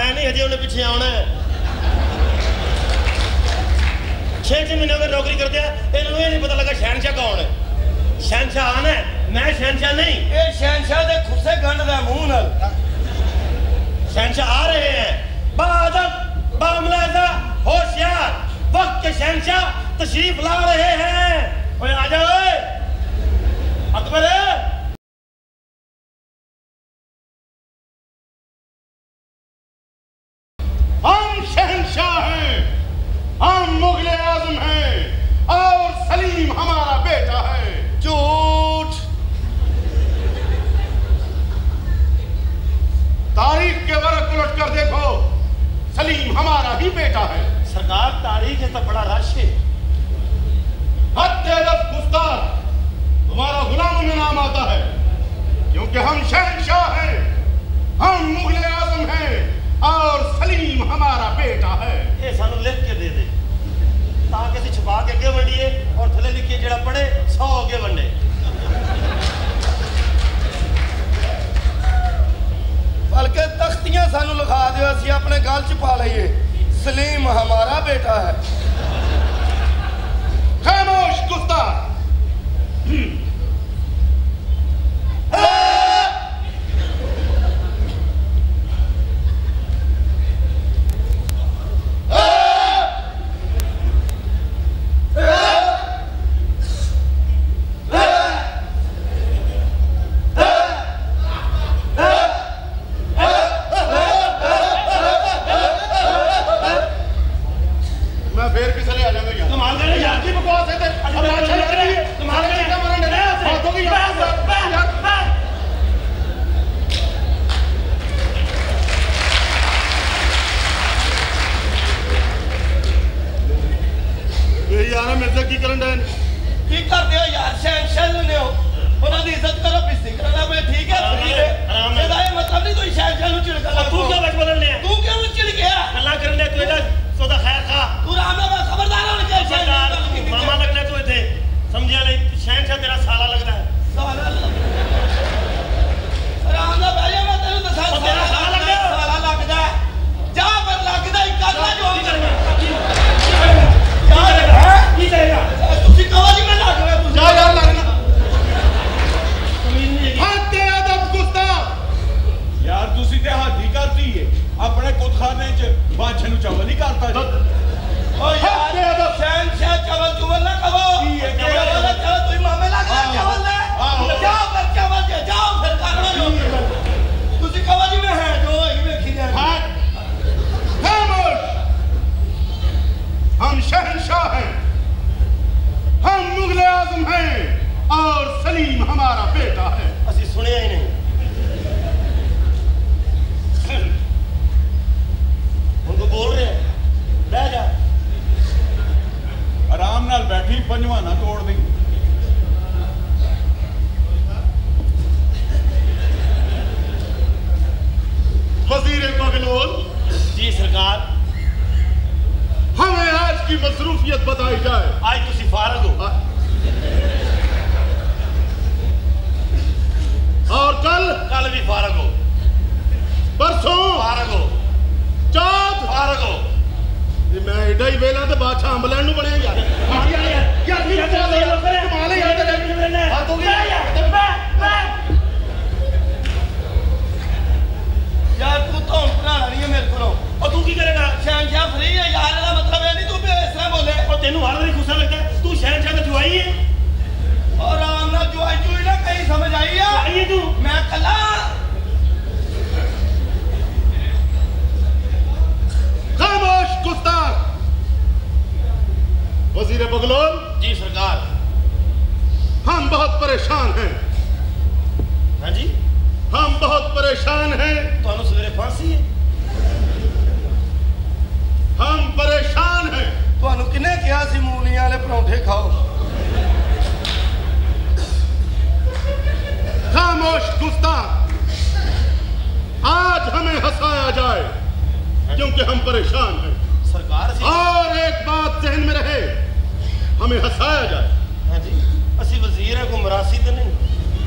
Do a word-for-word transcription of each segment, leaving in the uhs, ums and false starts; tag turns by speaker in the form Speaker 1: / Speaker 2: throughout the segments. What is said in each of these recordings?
Speaker 1: है नहीं, हजे उन्हें पीछे आना है। छह छह महीने अगर नौकरी करते हैं इन्हें ये नहीं पता लगा शहनशाह कौन है। शहनशाह आना है, मैं शहनशाह नहीं।
Speaker 2: ये शहनशाह दे खुसे गंढ दे मुंह नाल।
Speaker 1: शहनशाह आ रहे हैं, बादब बामलाजा होशियार, वक्त के शहनशाह तशरीफ ला रहे हैं। ओए आ जाओ अकबर।
Speaker 3: हम शहनशाह हैं, हम मुगल आजम हैं और सलीम हमारा बेटा है।
Speaker 2: झूठ।
Speaker 3: तारीख के वरक उलट कर देखो, सलीम हमारा ही बेटा है।
Speaker 1: सरकार तारीख है तो बड़ा रश है।
Speaker 3: हत्यादब गुस्ताख तुम्हारा गुलामों में नाम आता है, क्योंकि हम शहनशाह हैं, हम मुगल आजम हैं और सलीम हमारा बेटा है।
Speaker 1: ये सानू लिख के दे दे ताकि असीं छुपा के अगे वंडिए और थले लिखिए जेड़ा पढ़े सौ अगे वंडे।
Speaker 2: बल्कि तख्तियां सानू लिखा दियो, असीं अपने गल च पा लईए, सलीम हमारा बेटा है।
Speaker 3: खामोश गुस्ताख।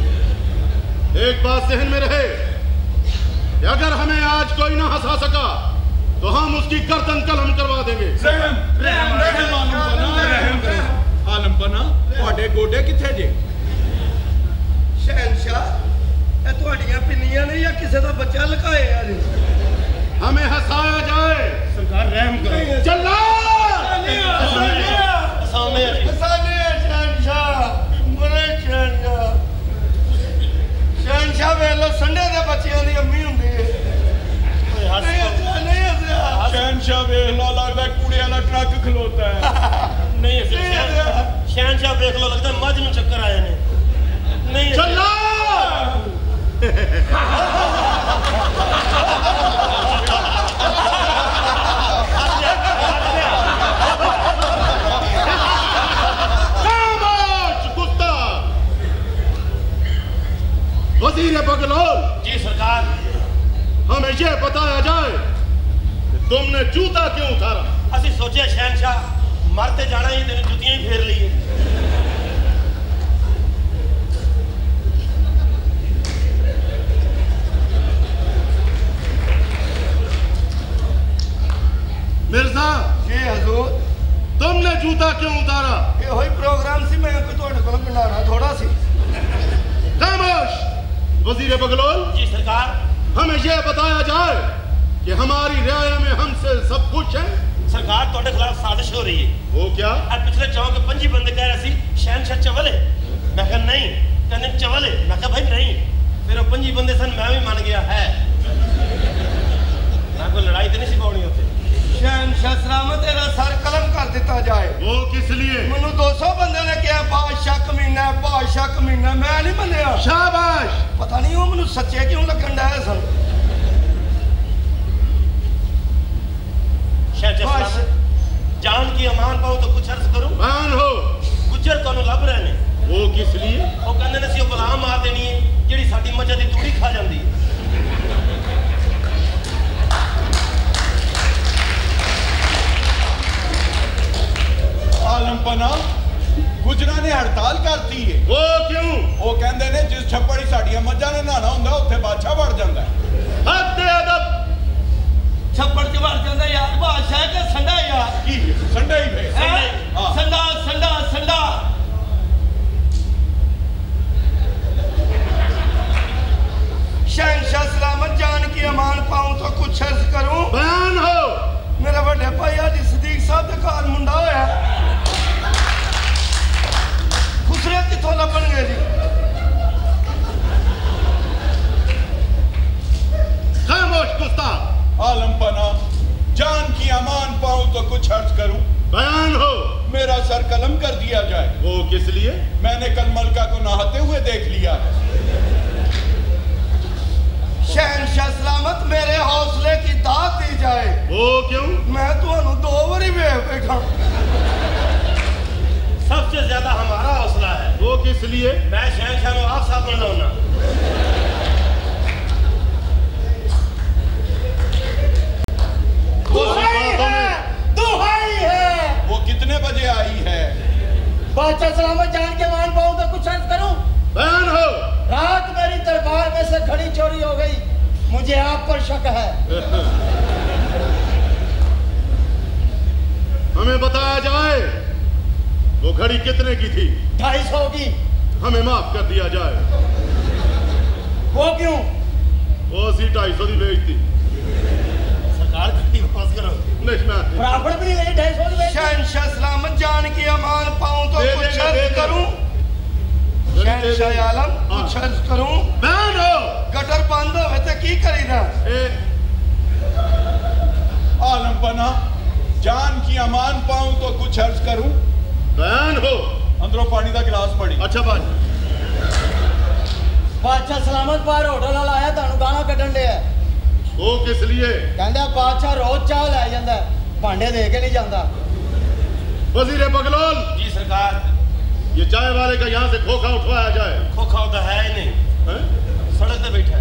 Speaker 3: एक बात जहन में रहे कि अगर हमें आज कोई ना हंसा सका हम उसकी गर्दन कलम करवा देंगे।
Speaker 4: आलम बना ਤੁਹਾਡੇ ਗੋਡੇ ਕਿੱਥੇ ਜੇ?
Speaker 2: शहनशाह ये ਤੁਹਾਡੀਆਂ ਪਿੰਨੀਆਂ ਨੇ ਜਾਂ ਕਿਸੇ ਦਾ ਬੱਚਾ ਲੁਕਾਏ ਆ ਜੀ?
Speaker 3: हमें हंसाया जाए।
Speaker 1: सरकार रहम करो।
Speaker 3: चल्ला
Speaker 1: सामने
Speaker 2: हसाने शहनशाह मरे शहनशाह शहनशाह ਵੇਖ ਲੋ ਸੰਡੇ ਦੇ ਬੱਚਿਆਂ ਦੀ ਅੰਮੀ ਹੁੰਦੀ ਹੈ। ਨਹੀਂ ਹੱਸਿਆ ਨਹੀਂ ਹੱਸਿਆ
Speaker 4: शहनशाह ਵੇਖ ਲਾ ਲੱਗਦਾ ਕੂੜੇ ਵਾਲਾ ਟਰੱਕ ਖਲੋਤਾ ਹੈ।
Speaker 1: नहीं शहनशाह देख लो लगता है मझ में चक्कर आए ने नहीं
Speaker 3: चल्ला वजीर बगलौल।
Speaker 1: जी सरकार।
Speaker 3: हमें यह बताया जाए कि तुमने जूता क्यों उतारा?
Speaker 1: असि सोचे शहनशाह मरते जाना ही तेरी जुतियां ही फेर ली है।
Speaker 3: मिर्जा
Speaker 2: जी हजूर
Speaker 3: तुमने जूता क्यों उतारा?
Speaker 2: ये वही प्रोग्राम सी मैं कोई थोड़े को बनाना थोड़ा सी।
Speaker 3: खामोश। वजीर बगलौल।
Speaker 1: जी सरकार।
Speaker 3: हमें यह बताया जाए कि हमारी रियाया में हमसे सब कुछ है।
Speaker 1: सरकार ਤੁਹਾਡੇ खिलाफ साजिश हो रही है।
Speaker 3: वो क्या?
Speaker 1: आज पिछले चौक के पंजी बंदे कह रहे सी शहनशाह चवल है। मैं कहा नहीं, कहने चवल है। मैं कहा भाई नहीं। फिर वो पंजी बंदे सन मैं भी मान गया है। मैं कोई लड़ाई तो नहीं सिखानी होती।
Speaker 2: शहनशाह सलामत तेरा सर कलम कर दिता जाए।
Speaker 3: वो किस लिए?
Speaker 2: मैनू दो सौ बंदे ने कहा बादशाह कमीना है बादशाह कमीना, मैं नहीं मनिया।
Speaker 3: शाबाश।
Speaker 2: पता नहीं वो मैनू सच्चे क्यों लगन डे सन।
Speaker 1: जान की अमान पाऊं तो कुछ अर्ज करूं।
Speaker 3: बयान हो।
Speaker 1: गुज्जर तो लब रहे ने।
Speaker 3: वो किस लिए?
Speaker 1: वो कहते ने सी गुलाम मार देनी है जिहड़ी साडी मज्झां दी तूड़ी खा जांदी है।
Speaker 4: आलम पना गुजरा ने हड़ताल करती है।
Speaker 3: वो क्यों?
Speaker 4: वो कहते ने जिस छप्पड़ साडियां मज्झां ने नहाना हुंदा उत्थे बादशाह वड़ जांदा है।
Speaker 3: हद अदब।
Speaker 2: छप्पड़ च वड़ जांदा यार बादशाह के संडा यार
Speaker 4: की संडा ही है।
Speaker 2: हां संडा संडा संडा। शहनशाह सलामत जान की अमान पाऊं तो कुछ अर्ज करूं।
Speaker 3: बयान हो।
Speaker 2: मेरा बड़े भाई आज सदीक साहब के घर मुंडा होया खुसरे किथों लभन गए जी?
Speaker 3: खामोश गुस्ताख।
Speaker 4: आलम पना जान की अमान पाऊं तो कुछ अर्ज करूं।
Speaker 3: बयान हो।
Speaker 4: मेरा सर कलम कर दिया जाए।
Speaker 3: वो किस लिए?
Speaker 4: मैंने कल मलका को नहाते हुए देख लिया है।
Speaker 2: शहनशाह सलामत मेरे हौसले की दात दी जाए।
Speaker 3: वो क्यों?
Speaker 2: मैं तुहानू दो बारी वेख बैठा।
Speaker 1: सबसे ज्यादा हमारा हौसला है।
Speaker 3: वो किस लिए?
Speaker 1: मैं शहनशाह को आप साथ बन लाऊंगा।
Speaker 2: दुहाई है, दुहाई है।
Speaker 4: वो कितने बजे आई है?
Speaker 2: बादशाह सलामत जान के मान पाऊं तो कुछ अर्ज करूं।
Speaker 3: बयान हो।
Speaker 2: रात मेरी दरबार में से घड़ी चोरी हो गई, मुझे आप पर शक है।
Speaker 3: हमें बताया जाए वो घड़ी कितने की थी?
Speaker 2: ढाई सौ की।
Speaker 3: हमें माफ कर दिया जाए।
Speaker 2: वो क्यों?
Speaker 3: वो सी ढाई सौ की बेच थी।
Speaker 1: सरकार घटी वापस करो।
Speaker 2: बराबर भी नहीं ढाई सौ की। शहनशाह सलामत जान की अमान पाऊं तो कुछ अर्ज करूं। शहनशाह आलम कुछ अर्ज करूं।
Speaker 3: बयान हो।
Speaker 2: गटर बंद होवे ते की करीदा?
Speaker 4: आलम पना जान की अमान पाऊं तो कुछ अर्ज करूं।
Speaker 3: बयान हो।
Speaker 4: अंदरों पानी का गिलास पड़ी।
Speaker 3: अच्छा बात।
Speaker 2: बादशाह सलामत बाहर होटल वाला आया तानू गाना कढन दे।
Speaker 3: वो किस लिए?
Speaker 2: कहंदा बादशाह रोज चाह ले जांदा भांडे दे के नहीं जांदा।
Speaker 3: वजीर बगलौल।
Speaker 1: जी सरकार।
Speaker 3: ये चाय वाले का यहाँ से खोखा उठवाया जाए।
Speaker 1: खोखा तो है ही नहीं है? सड़क पे बैठा है।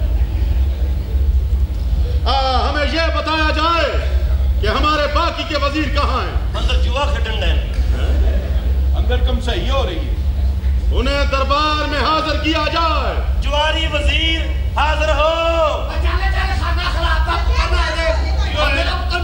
Speaker 3: आ, हमें यह बताया जाए कि हमारे बाकी के वजीर कहाँ हैं?
Speaker 1: अंदर जुआ खेडन है।
Speaker 4: अंदर कम सही हो रही है।
Speaker 3: उन्हें दरबार में हाजिर किया जाए।
Speaker 1: जुआरी वजीर हाजिर हो।
Speaker 2: चले चले खाना खिलाता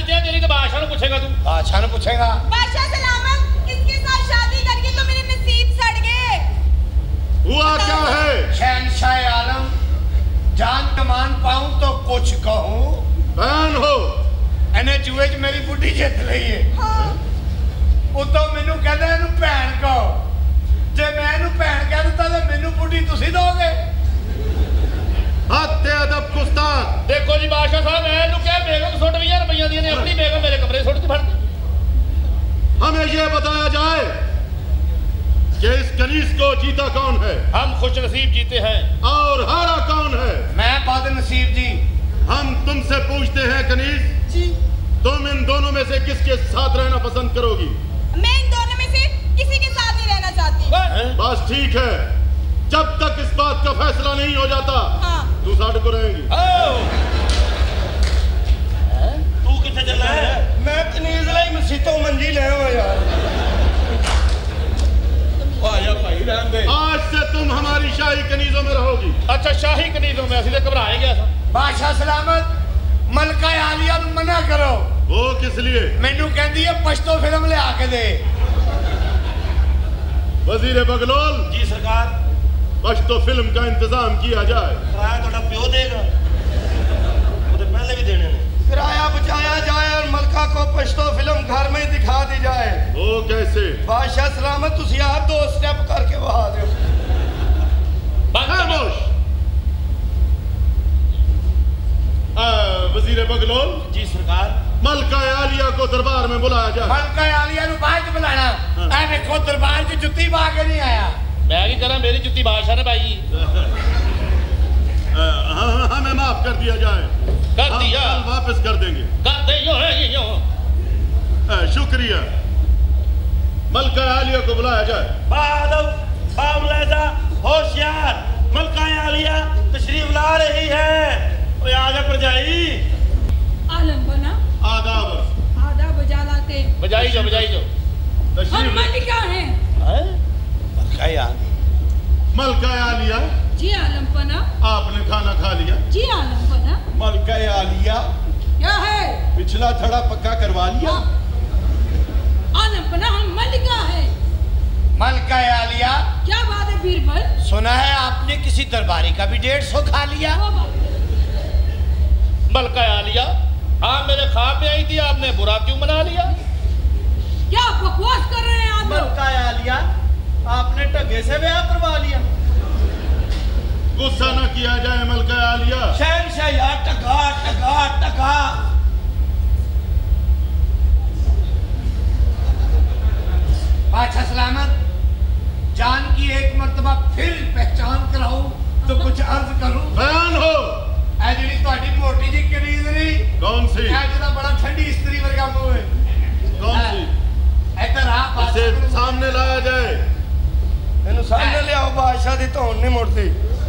Speaker 5: हैं तेरी तो बादशाह ने पूछेगा तू।
Speaker 2: बादशाह ने पूछेगा।
Speaker 6: बादशाह सलामत, किसके साथ शादी करके तो मेरे नसीब सड़ गए।
Speaker 3: हुआ क्या है?
Speaker 2: शहंशाह आलम, जान कमान पाऊं तो कुछ कहूं।
Speaker 3: बहन हो
Speaker 2: इन्हें चूहे च मेरी बुढ़ी जित रही है।
Speaker 6: हाँ।
Speaker 2: उतो मैनू कहदा इनू भैन कहो, जे मैं इनू भैन कह दिता तो मैनू बुढ़ी तुसी दोगे।
Speaker 3: हत्ते अदब गुस्ताख।
Speaker 5: देखो जी बादशाह साहब, मैं इनू क्या बेगम सुट भी रुपया दी ने अपनी बेगम मेरे कमरे सुट के फड़ दी।
Speaker 3: हमें यह बताया जाए कि इस कनीज को जीता कौन है?
Speaker 5: हम खुश नसीब जीते हैं।
Speaker 3: और हारा कौन है?
Speaker 2: मैं बद नसीब जी।
Speaker 3: हम तुमसे पूछते हैं कनीज,
Speaker 6: जी।
Speaker 3: तुम इन दोनों में से किसके साथ रहना पसंद करोगी?
Speaker 6: मैं इन दोनों में से किसी के साथ नहीं रहना चाहती।
Speaker 3: बस ठीक है, जब तक इस बात का फैसला नहीं हो जाता
Speaker 6: हाँ।
Speaker 3: तू साढ़े को रहेंगी।
Speaker 1: तू किथे चल रहा है?
Speaker 2: मैं कनीज लाई मसीतों मंजी ले आया यार।
Speaker 4: आया भाई रहन दे।
Speaker 3: आज से तुम हमारी शाही कनीजों में रहोगी।
Speaker 5: अच्छा शाही कनीजों में असली तो घबराए गया था।
Speaker 2: बादशाह सलामत, मलका आलिया नू मना करो।
Speaker 3: वो किस लिए?
Speaker 2: मैनू कहती है पश्तो फिल्म ले आके दे।
Speaker 3: वजीर बगलोल।
Speaker 1: जी सरकार।
Speaker 3: पश्तो फिल्म का इंतजाम किया जाए।
Speaker 1: किराया थोड़ा प्यो देगा, वो तो पहले भी देने ने।
Speaker 2: किराया बचाया जाए और मलका को पश्तो फिल्म घर में ही दिखा दी जाए।
Speaker 3: वो कैसे?
Speaker 2: बादशाह सलामत, तुसी आप दो स्टेप करके बहा दो।
Speaker 3: खामोश। वजीर बगलोल।
Speaker 1: जी सरकार।
Speaker 3: मलका आलिया को दरबार में बुलाया जाए।
Speaker 2: मलका आलिया नू बाद च बुलाना। ऐ देखो दरबार च जुत्ती पा के नहीं आया।
Speaker 5: मैं की करा, मेरी जुत्ती बादशाह ने पाई।
Speaker 3: हाँ, हमें माफ कर दिया जाए।
Speaker 5: कर दिया?
Speaker 3: हम कल वापस कर देंगे।
Speaker 5: कर दे यो है यो।
Speaker 3: आ, शुक्रिया। मलका आलिया को बुलाया जाए।
Speaker 1: बादल बामलाजा होशियार, मलका आलिया तशरीफ ला रही है। ओए आजा परजाई।
Speaker 6: आलम बना।
Speaker 3: आदाब।
Speaker 6: आधा बजा लाते।
Speaker 5: बजाई जो बजाई जो।
Speaker 6: हम
Speaker 3: तशरीफ।
Speaker 6: मलिका हैं।
Speaker 2: मलका यार।
Speaker 3: मलका आलिया,
Speaker 6: जी आलम बना।
Speaker 3: आपने खाना खा लिया?
Speaker 6: जी आलम बना।
Speaker 4: मलका आलिया,
Speaker 6: क्या है?
Speaker 4: पिछला थड़ा पक्का करवा लिया।
Speaker 6: आलम बना, हम मलिका हैं।
Speaker 2: मलका आलिया,
Speaker 6: क्या बात है बीरबल?
Speaker 2: सुना है आपने किसी दरबारी का भी डेढ़ सौ खा लिया।
Speaker 6: वो बात।
Speaker 5: मलका आलिया, हाँ मेरे ख्वाब में आई थी, आपने बुरा क्यों मना लिया?
Speaker 6: क्या बकवास कर रहे हैं आप लोग?
Speaker 2: मलका आलिया, आपने टगे से ब्याह करवा लिया।
Speaker 3: गुस्सा न किया जाए मलका आलिया।
Speaker 2: शहंशाह यार, टका टका टका। बादशाह सलामत, जान की एक मर्तबा फिर पहचान कराऊं तो कुछ अर्ज करूं।
Speaker 3: बयान हो।
Speaker 2: ऐ जी ਤੁਹਾਡੀ मोटी जी कनीज नहीं।
Speaker 3: कौन सी?
Speaker 2: ऐ जरा बड़ा ठंडी स्त्री वर्गा मुंह है।
Speaker 3: कौन सी?
Speaker 2: इधर आ,
Speaker 3: इसे सामने लाया जाए।
Speaker 2: इन्हें सामने ले आओ। बादशाह दी धौन नहीं मुड़ती।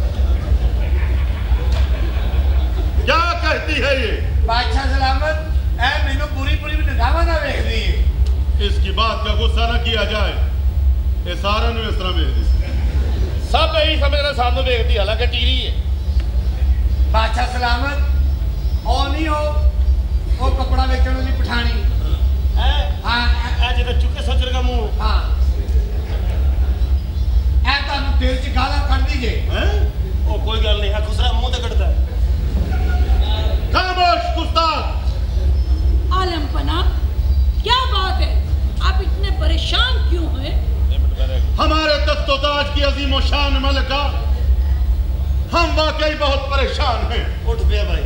Speaker 3: क्या कहती है ये?
Speaker 2: बादशाह सलामत, ऐ मैनू पूरी पूरी निगाह ना वेख दी है।
Speaker 3: इसकी बात का गुस्सा न किया जाए। ये सारा नु इस तरह वेख दी।
Speaker 5: सब यही समझना सामने देखती, हालांकि टीरी है।
Speaker 2: बादशाह सलामत, ओ नहीं हो वो कपड़ा बेचने वाली पठानी।
Speaker 1: है
Speaker 2: हाँ
Speaker 1: आज तो चुके सोच रहा मुंह।
Speaker 2: हाँ, ऐ तानू दिल च गाला कढ़ दी जे।
Speaker 3: हैं?
Speaker 1: ओ कोई गल नहीं है, खुसरा मुंह ते कटदा है।
Speaker 3: खामोश गुस्ताख।
Speaker 6: आलम पना, क्या बात है? आप इतने परेशान क्यों हैं?
Speaker 3: हमारे तख्तो-ताज की अजीम और शान मलका, हम वाकई बहुत परेशान हैं।
Speaker 1: उठ पे भाई।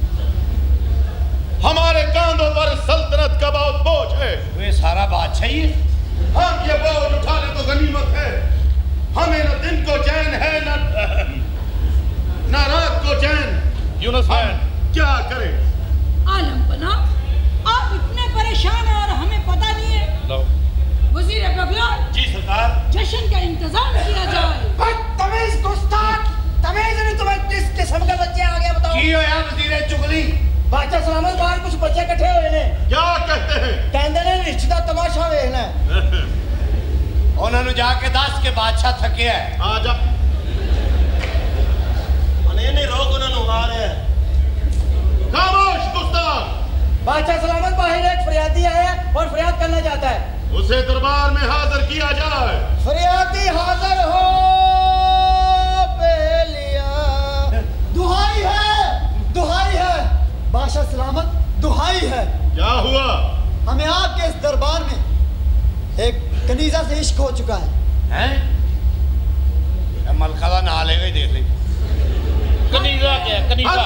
Speaker 3: हमारे कांधों पर सल्तनत का बहुत बोझ है।
Speaker 2: ये सारा बादशाह ही है।
Speaker 3: हम ये बोझ उठा ले तो गनीमत है। हमें न दिन को चैन है न न रात को चैन।
Speaker 5: यूनुस
Speaker 3: हम क्या करें?
Speaker 6: आलम पना, आप इतने परेशान हैं और हमें पता नहीं है।
Speaker 5: लो।
Speaker 6: वजीर बगलाल,
Speaker 1: जी सरकार।
Speaker 6: जश्न का इंतजाम किया जाए।
Speaker 2: तमीज गुस्ताख, तमीज नहीं तुम्हें किस किस्म का बच्चे आ गया बताओ। की होया वजीर चुगली? बादशाह सलामत, बाहर कुछ बच्चे इकट्ठे हुए ने।
Speaker 3: क्या कहते हैं?
Speaker 2: कहते ने रिश्ते दा तमाशा देखना है। उन्होंने जाके दस के बादशाह थके है।
Speaker 3: आ जा।
Speaker 1: नहीं नहीं रोक उन्होंने आ रहे हैं।
Speaker 3: खामोश गुस्ताख।
Speaker 7: बादशाह सलामत बाहर एक फरियादी आया है और फरियाद करना चाहता है।
Speaker 3: उसे दरबार में हाजिर किया जाए।
Speaker 7: फरियादी हाजिर हो बेलिया। दुहाई है, दुहाई है बादशाह सलामत, दुहाई है।
Speaker 3: क्या हुआ?
Speaker 7: हमें आपके इस दरबार में एक कनीजा से इश्क हो चुका है।
Speaker 2: हैं? मलका का नाम लेगा ही देख ले।
Speaker 5: कनीजा क्या? कनीजा।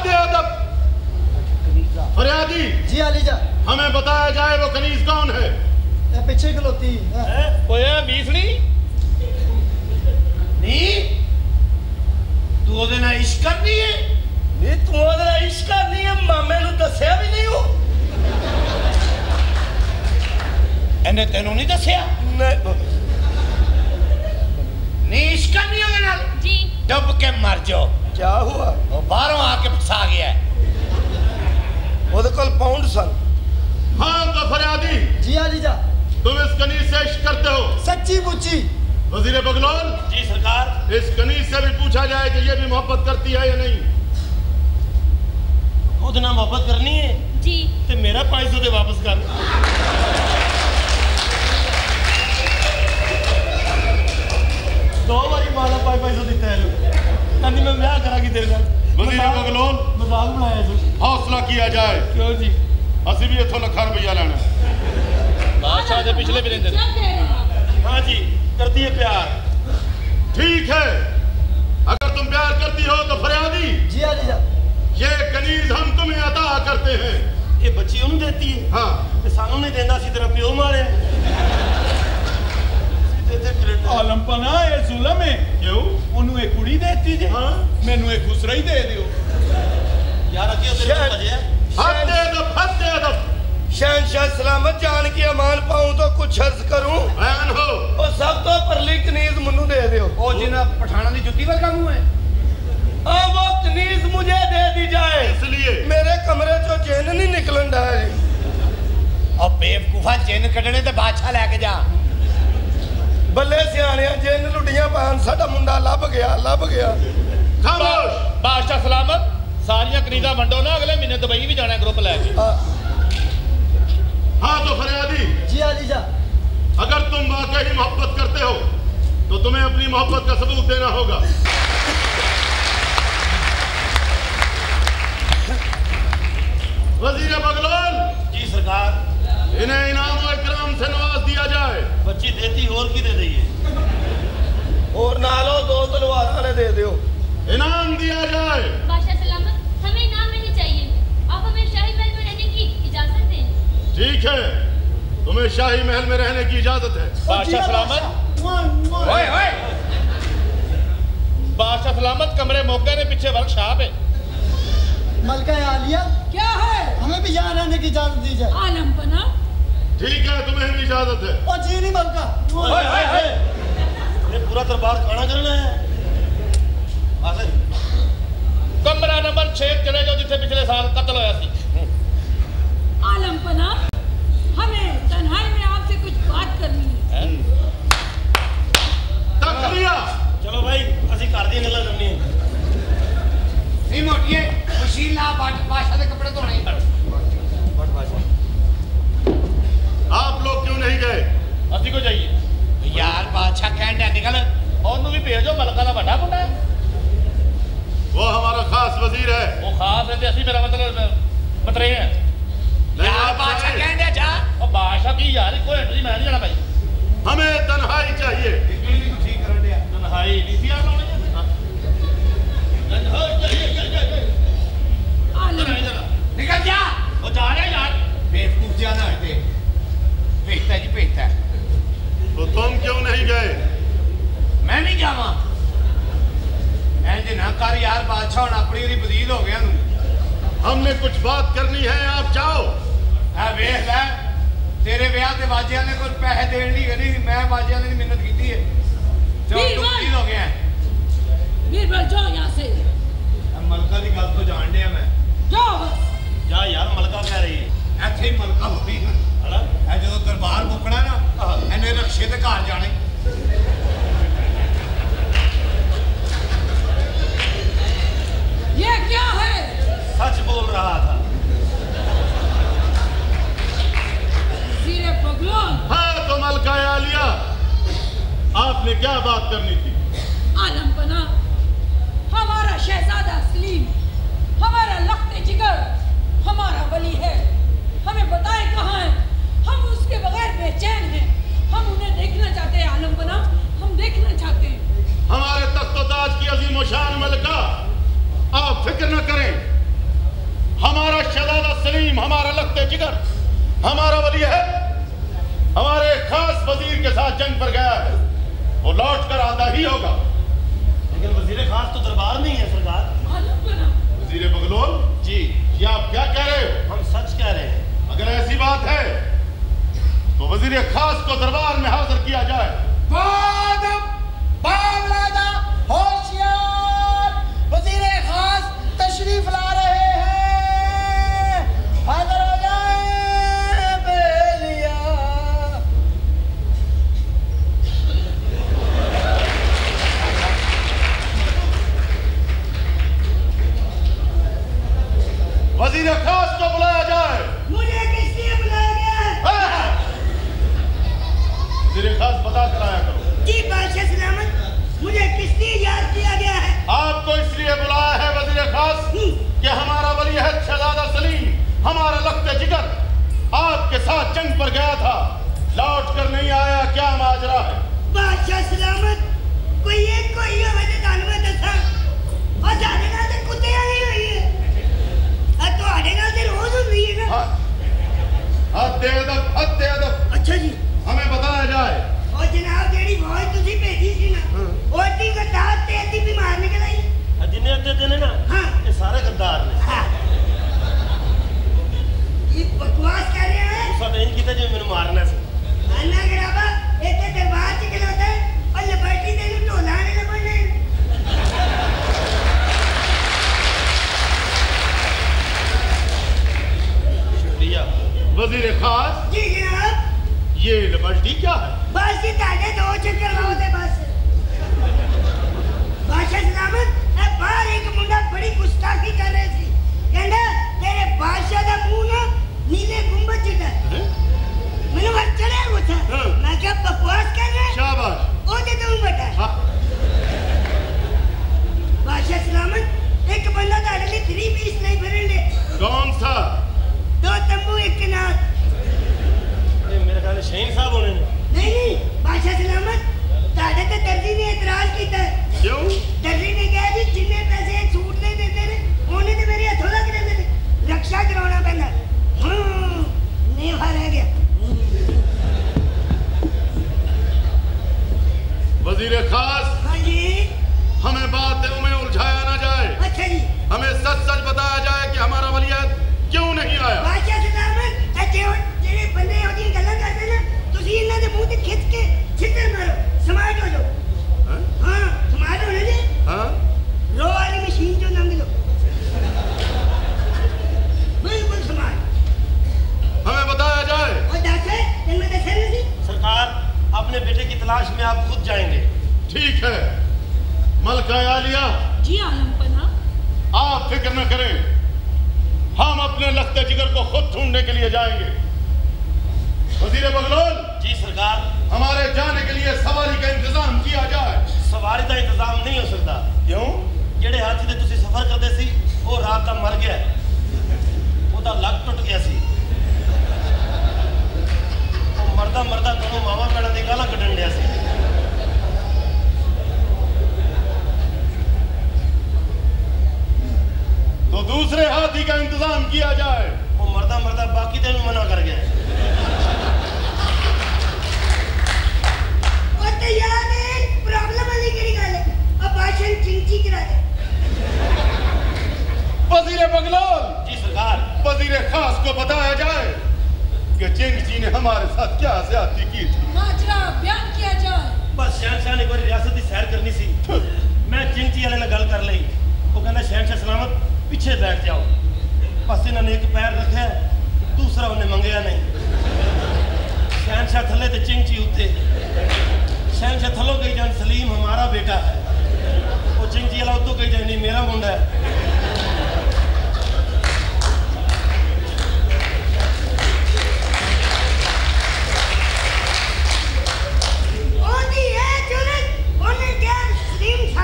Speaker 3: फरियादी
Speaker 7: जी आलीजा,
Speaker 3: हमें बताया जाए वो कनीज कौन है?
Speaker 7: पीछे खलोती है।
Speaker 5: ओए मीसली
Speaker 2: नी तू ओदे नाल इश्क करनी है? नी तू ओदे नाल इश्क करनी है? मामे नू दस्या भी नहीं हो? एने तेनू नहीं दस्या? नी इश्क करनी है ओदे नाल?
Speaker 6: जी।
Speaker 2: डब के मर जाओ। क्या हुआ? वो बाहरों आके फंसा गया है। ओदे कोल पाउंड सन।
Speaker 3: हाँ तो फरियादी
Speaker 7: जी आलीजा,
Speaker 3: तुम इस कनीज से इश्क करते हो?
Speaker 7: सच्ची मुच्ची।
Speaker 3: वजीर बगलौल
Speaker 1: जी सरकार।
Speaker 3: इस कनीज से भी पूछा जाए कि ये भी मोहब्बत करती है या नहीं।
Speaker 1: खुद ना मोहब्बत करनी है
Speaker 6: जी।
Speaker 1: ते मेरा पाँच सौ दे वापस कर। दो बारी माला पाँच पाँच सौ दिता है लोग। कहनी मैं ब्याह करा की तेरे नाल।
Speaker 3: वजीर बगलौल
Speaker 1: मजाक बनाया जी।
Speaker 3: हौसला किया जाए।
Speaker 1: क्यों जी?
Speaker 3: असि भी इथों लखा रुपया लेना।
Speaker 5: बादशाह दे पिछले भी दिन
Speaker 6: क्या कह रहे हैं आप?
Speaker 1: हाँ जी, करती है प्यार।
Speaker 3: ठीक है, अगर तुम प्यार करती हो तो फरियादी
Speaker 7: जी आलीजा,
Speaker 3: ये कनीज हम तुम्हें अता करते हैं।
Speaker 1: ये बच्ची उन्हें देती है।
Speaker 3: हाँ
Speaker 1: ते सानू नहीं देंदा, सी तेरा प्यो मारे।
Speaker 4: आलम पना ये जुलम है।
Speaker 3: क्यों?
Speaker 4: ओनू एक कुड़ी देती जे,
Speaker 3: हाँ।
Speaker 4: मैनू एक खुसरा ही दे दियो।
Speaker 1: यार अगे तेरे को बजे
Speaker 3: हद दे दो, हद दे दो।
Speaker 2: शहनशाह सलामत जान की अमान पाऊं तो कुछ अर्ज करूं।
Speaker 3: बयान हो।
Speaker 2: और सब तो परली कनीज मनु दे दियो।
Speaker 5: ओ जिन्ना पठाना दी जुत्ती वर्गा मुंह है।
Speaker 2: आ वो कनीज मुझे दे दी जाए।
Speaker 3: इसलिए
Speaker 2: मेरे कमरे चो जिन नहीं निकलन डा जी।
Speaker 5: और बेवकूफा जिन कढने ते बादशाह लेके जा।
Speaker 2: बल्ले सियाणिया जिन लुटियां पान साडा मुंडा लभ गया, लभ गया।
Speaker 3: खामोश।
Speaker 5: बादशाह सलामत सारियां कनीजा वंडो ना, अगले महीने दुबई भी जाना है ग्रुप लेके।
Speaker 3: हाँ तो फरियादी
Speaker 7: जी आलीजा,
Speaker 3: अगर तुम वाकई मोहब्बत करते हो तो तुम्हें अपनी मोहब्बत का सबूत देना होगा। वजीर बगलौल
Speaker 1: जी सरकार।
Speaker 3: इन्हें इनाम और इकराम से नवाज दिया जाए।
Speaker 1: बच्ची देती और की दे दी है।
Speaker 2: और नालो दो तलवार ने दे दियो।
Speaker 3: इनाम दिया जाए।
Speaker 8: बादशाह सलामत, हमें इनाम नहीं चाहिए, आप हमें शाही महल में रहने की इजाजत दें।
Speaker 3: ठीक है, तुम्हें शाही महल में रहने की इजाजत है।
Speaker 5: बादशाह सलामत। ओए ओए बादशाह सलामत कमरे मोगे ने पीछे वर्कशॉप है।
Speaker 7: मलका आलिया,
Speaker 6: क्या है?
Speaker 7: हमें भी यहाँ रहने की इजाजत दी जाए।
Speaker 6: आलम पना।
Speaker 3: ठीक है, तुम्हें भी इजाजत है।
Speaker 7: ओ जी नहीं मलका।
Speaker 1: ओए ओए ओए, ये पूरा दरबार खाना करना है। आसे
Speaker 5: कमरा नंबर छह चले जाओ जिथे पिछले साल कत्ल होया सी।
Speaker 6: आलम पना, हमें तन्हाई में आपसे कुछ बात करनी है।
Speaker 3: तक लिया।
Speaker 1: चलो भाई, असि घर दी गल्लां करनी है।
Speaker 5: नहीं मोटिए मशीन ला बादशाह के कपड़े धोने।
Speaker 3: आप लोग क्यों नहीं गए?
Speaker 5: असी को जाइए यार, बादशाह कहन डा निकल ओनू भी भेजो, मलका दा बड़ा मुंडा है।
Speaker 3: वो हमारा खास वजीर है।
Speaker 5: वो खास है ते असी मेरा मतलब मतरे हैं यार। बादशाह कहन डा जा। ओ बादशाह की यार कोई एंट्री मैं नहीं जाना भाई।
Speaker 3: हमें तन्हाई चाहिए।
Speaker 5: ठीक कर दिया तन्हाई नहीं थी यार लाउने। निकल जा। वो जा रहे यार, बेवकूफ जाना है। भेजता जी भेजता है।
Speaker 3: तो तुम क्यों नहीं गए?
Speaker 5: मैं नहीं जावा। ऐसे ना कर यार, बादशाह हुण अपनी दी बदील हो गया तू।
Speaker 3: हमने कुछ बात करनी है, आप जाओ।
Speaker 5: आ वेख ले, तेरे ब्याह ते बाजिया ने कोई पैसे देण नहीं गनी, मैं बाजिया ने मिन्नत कीती है। जो तू बदील हो गया।
Speaker 6: बीरबल जाओ यहाँ से।
Speaker 5: मलका दी गल तो जान दिया मैं।
Speaker 6: जाओ बस।
Speaker 1: जा यार, मलका कह रही है।
Speaker 5: ਇੱਥੇ ਹੀ ਮਲਕਾ ਹੋਣੀ ਹੈ ਹਣਾ। ਇਹ ਜਦੋਂ ਦਰਬਾਰ ਮੁੱਕਣਾ ਨਾ, ਇਹਨੇ ਰਕਸ਼ੇ ਤੇ ਘਰ ਜਾਣੇ।
Speaker 6: ये क्या है?
Speaker 1: सच बोल रहा था।
Speaker 6: आलम पना, हमारा शहजादा सलीम, हमारा लख्ते जिगर, हमारा वली है। हमें बताए कहाँ है, हम उसके बगैर बेचैन हैं। हम उन्हें देखना चाहते हैं आलम पना, हम देखना चाहते हैं।
Speaker 3: हमारे तख्त-ओ-ताज की अजीम शान मलका, आप फिक्र न करें। हमारा शहजादा सलीम, हमारा लख्ते जिगर, हमारा वली है। हमारे खास वजीर के साथ जंग पर गया है, वो लौट कर आता ही होगा।
Speaker 1: लेकिन वजीर खास तो दरबार में ही है सरकार।
Speaker 6: आलम पना,
Speaker 3: वजीर बगलोल
Speaker 1: जी,
Speaker 3: ये आप क्या कह रहे हो?
Speaker 1: हम सच कह रहे हैं।
Speaker 3: अगर ऐसी बात है तो वजीर खास को दरबार में हाजिर किया जाए।
Speaker 7: होशियार, वजीर खास तशरीफ ला रहे हैं, हाजिर हो जाए बेलिया।
Speaker 3: वजीर खास को बुलाया जाए।
Speaker 7: मुझे किस लिए बुलाया गया है?
Speaker 3: वजीर खास बता कर आया करो।
Speaker 7: जी बादशाह सलामत, मुझे किस लिए याद किया गया है?
Speaker 3: आपको इसलिए बुलाया है वजीर खास कि हमारा वली है शहजादा सलीम, हमारा लख्ते जिगर, आपके साथ जंग पर गया था, लौट कर नहीं आया। क्या माजरा है?
Speaker 7: बादशाह सलामत, कोई एक कोई वजह दान में दसा और जाने का तो कुत्ते आ नहीं हुई है। अब तो आने का तो रोज हुई है ना।
Speaker 3: हद अदब, हद अदब।
Speaker 7: अच्छा जी,
Speaker 3: हमें बताया जाए।
Speaker 7: और जनाब जेडी फौज तुसी भेजी सी ना, वो ती गद्दार ते अद्धी बीमार निकल आई।
Speaker 1: जिन्हें अद्धे दिन है ना,
Speaker 7: हाँ।
Speaker 1: ये सारे गद्दार ने।
Speaker 7: हाँ। ये बकवास कर रहे हैं।
Speaker 1: गुस्सा तो इन कीता जो मैंने मारना से।
Speaker 7: अन्ना गराबा इतने दरबार च खलोता है और लपेटी दे नु ढोला ने लपने।
Speaker 1: शुक्रिया।
Speaker 3: वजीर खास,
Speaker 7: जी जनाब।
Speaker 3: ये लिबर्टी क्या है?
Speaker 7: बस ये ताने दो चक्कर लाओ दे बस। बादशाह सलामत, ए बाहर एक मुंडा बड़ी गुस्ताखी कर रहे थी। कहंदा तेरे बादशाह दा मुंह ना नीले गुंबद जिता है। मैंने वहां चढ़ा हुआ था।
Speaker 3: हाँ।
Speaker 7: मैं क्या बकवास कर रहा है?
Speaker 3: शाबाश।
Speaker 7: ओ दे तुम बता।
Speaker 3: हाँ।
Speaker 7: बादशाह सलामत, एक बंदा ताड़े लिए थ्री पीस नहीं भरन ले।
Speaker 3: कौन सा?
Speaker 7: दो तंबू एक किनार।
Speaker 1: ये मेरे ख्याल में शहीन साहब होने ने।
Speaker 7: नहीं नहीं बादशाह सलामत, ताड़े ते दर्जी ने एतराज किया।
Speaker 3: क्यों?
Speaker 7: दर्जी ने कहा जी जिन्ने पैसे सूट नहीं देते ने उन्हें तो मेरे हथों लग रहे थे, रक्षा कराना पैंदा। हम्म, नेवा रह गया।
Speaker 3: वजीर खास,
Speaker 7: हाँ जी।
Speaker 3: हमें बातों में उलझाया ना जाए।
Speaker 7: अच्छा जी।
Speaker 3: हमें सच सच बताया जाए कि हमारा वलीअहद क्यों नहीं आया।
Speaker 7: बादशाह सलामत, अच्छे जेड़े बंदे होती गल्ला करते ना, तुसी इन्हां दे मुंह ते खिच के छितर मारो, समाज हो जाओ।
Speaker 3: हाँ?
Speaker 7: हाँ, समाज होने दे।
Speaker 3: हाँ?
Speaker 7: रो वाली मशीन जो लंघ लो। बिल्कुल समाज।
Speaker 3: हमें बताया जाए।
Speaker 7: और दासे, तेन में दसे नहीं।
Speaker 1: सरकार, अपने बेटे की तलाश में आप खुद जाएंगे।
Speaker 3: ठीक है मलका आलिया,
Speaker 6: जी आलम पना,
Speaker 3: आप फिक्र न करें, हम अपने लख्ते जिगर को खुद ढूंढने के लिए जाएंगे। वजीर बगलोल।
Speaker 1: जी सरकार।
Speaker 3: हमारे जाने के लिए सवारी का इंतजाम किया जाए।
Speaker 1: सवारी का इंतजाम नहीं हो सकता।
Speaker 3: क्यों?
Speaker 1: जेड़े हाथी ते तुसी सफर करते सी, वो रात का मर गया। ओदा लग टुट गया सी। वो मरदा मरदा दोनों मामा भैणा दी गालां कढण लिया सी।
Speaker 3: तो दूसरे हाथी का इंतजाम किया जाए।
Speaker 1: वो मरदा मरदा बाकी दिन मना कर गया।
Speaker 7: और तो यार प्रॉब्लम वाली केड़ी गल है, अब भाषण चिंची करा दे।
Speaker 3: वजीर बगलोल।
Speaker 1: जी सरकार।
Speaker 3: वजीर खास को बताया जाए कि चिंग जी ने हमारे साथ क्या ज्यादती की थी।
Speaker 6: माजरा बयान किया जाए।
Speaker 1: बस शहनशाह ने कोई रियासत की सैर करनी सी, मैं चिंची वाले ने गल कर ली। वो कहना शहनशाह सलामत पीछे बैठ जाओ। बस इन्होंने एक पैर रखा, दूसरा उन्हें मंगया नहीं। शहनशाह थले ते चिंची उत्ते। शहनशाह थलो कही जान सलीम हमारा बेटा है, वो चिंची वाला उतो कही जाए नहीं मेरा मुंडा है।
Speaker 7: ओदी है जुरत, उन्हें क्या सलीम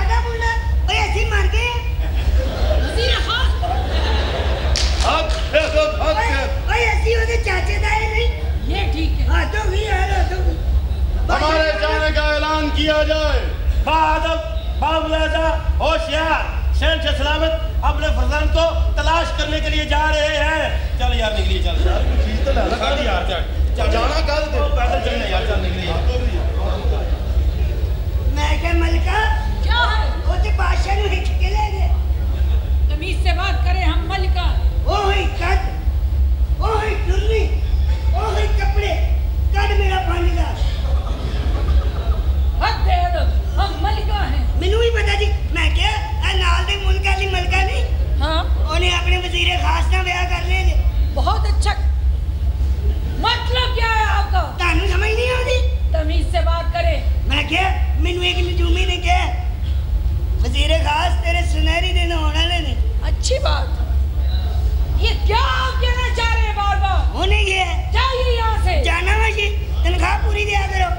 Speaker 3: आ जाए।
Speaker 1: बादब बामलाजा होशियार शहंशाह सलामत अपने फरजान को तलाश करने के लिए जा रहे हैं। चल यार निकलिए, चल यार चीज तो डाला खाली यार, चल जाना कल तो पैदल चलना यार, चल निकलिए।
Speaker 7: मैं क्या मलका
Speaker 6: क्या है?
Speaker 7: वो तो बादशाह ने हिट के ले गए।
Speaker 6: तमीज से बात करें, हम मलिका हैं।
Speaker 7: ओ हुई कद, ओ हुई टुल्ली, ओ हुई कपड़े, कद मेरा पानी का।
Speaker 6: हद है अदब, हम मलिका हैं।
Speaker 7: मैनू भी पता जी, मैं क्या आ नाल दे मुल्क वाली मलका नहीं,
Speaker 6: हाँ
Speaker 7: उन्हें अपने वजीर खास ना ब्याह कर ले।
Speaker 6: बहुत अच्छा। मतलब क्या है आपका?
Speaker 7: तानू समझ नहीं आती?
Speaker 6: तमीज से बात करें।
Speaker 7: मैं क्या मैनू एक नजूमी ने क्या वजीर खास तेरे सुनहरी दिन होने लेने।
Speaker 6: अच्छी बात। ये क्या आप कहना चाह रहे हैं बार बार?
Speaker 7: होने गया है,
Speaker 6: जाइए यहाँ से।
Speaker 7: जाना वैसे तनख्वाह पूरी दिया करो।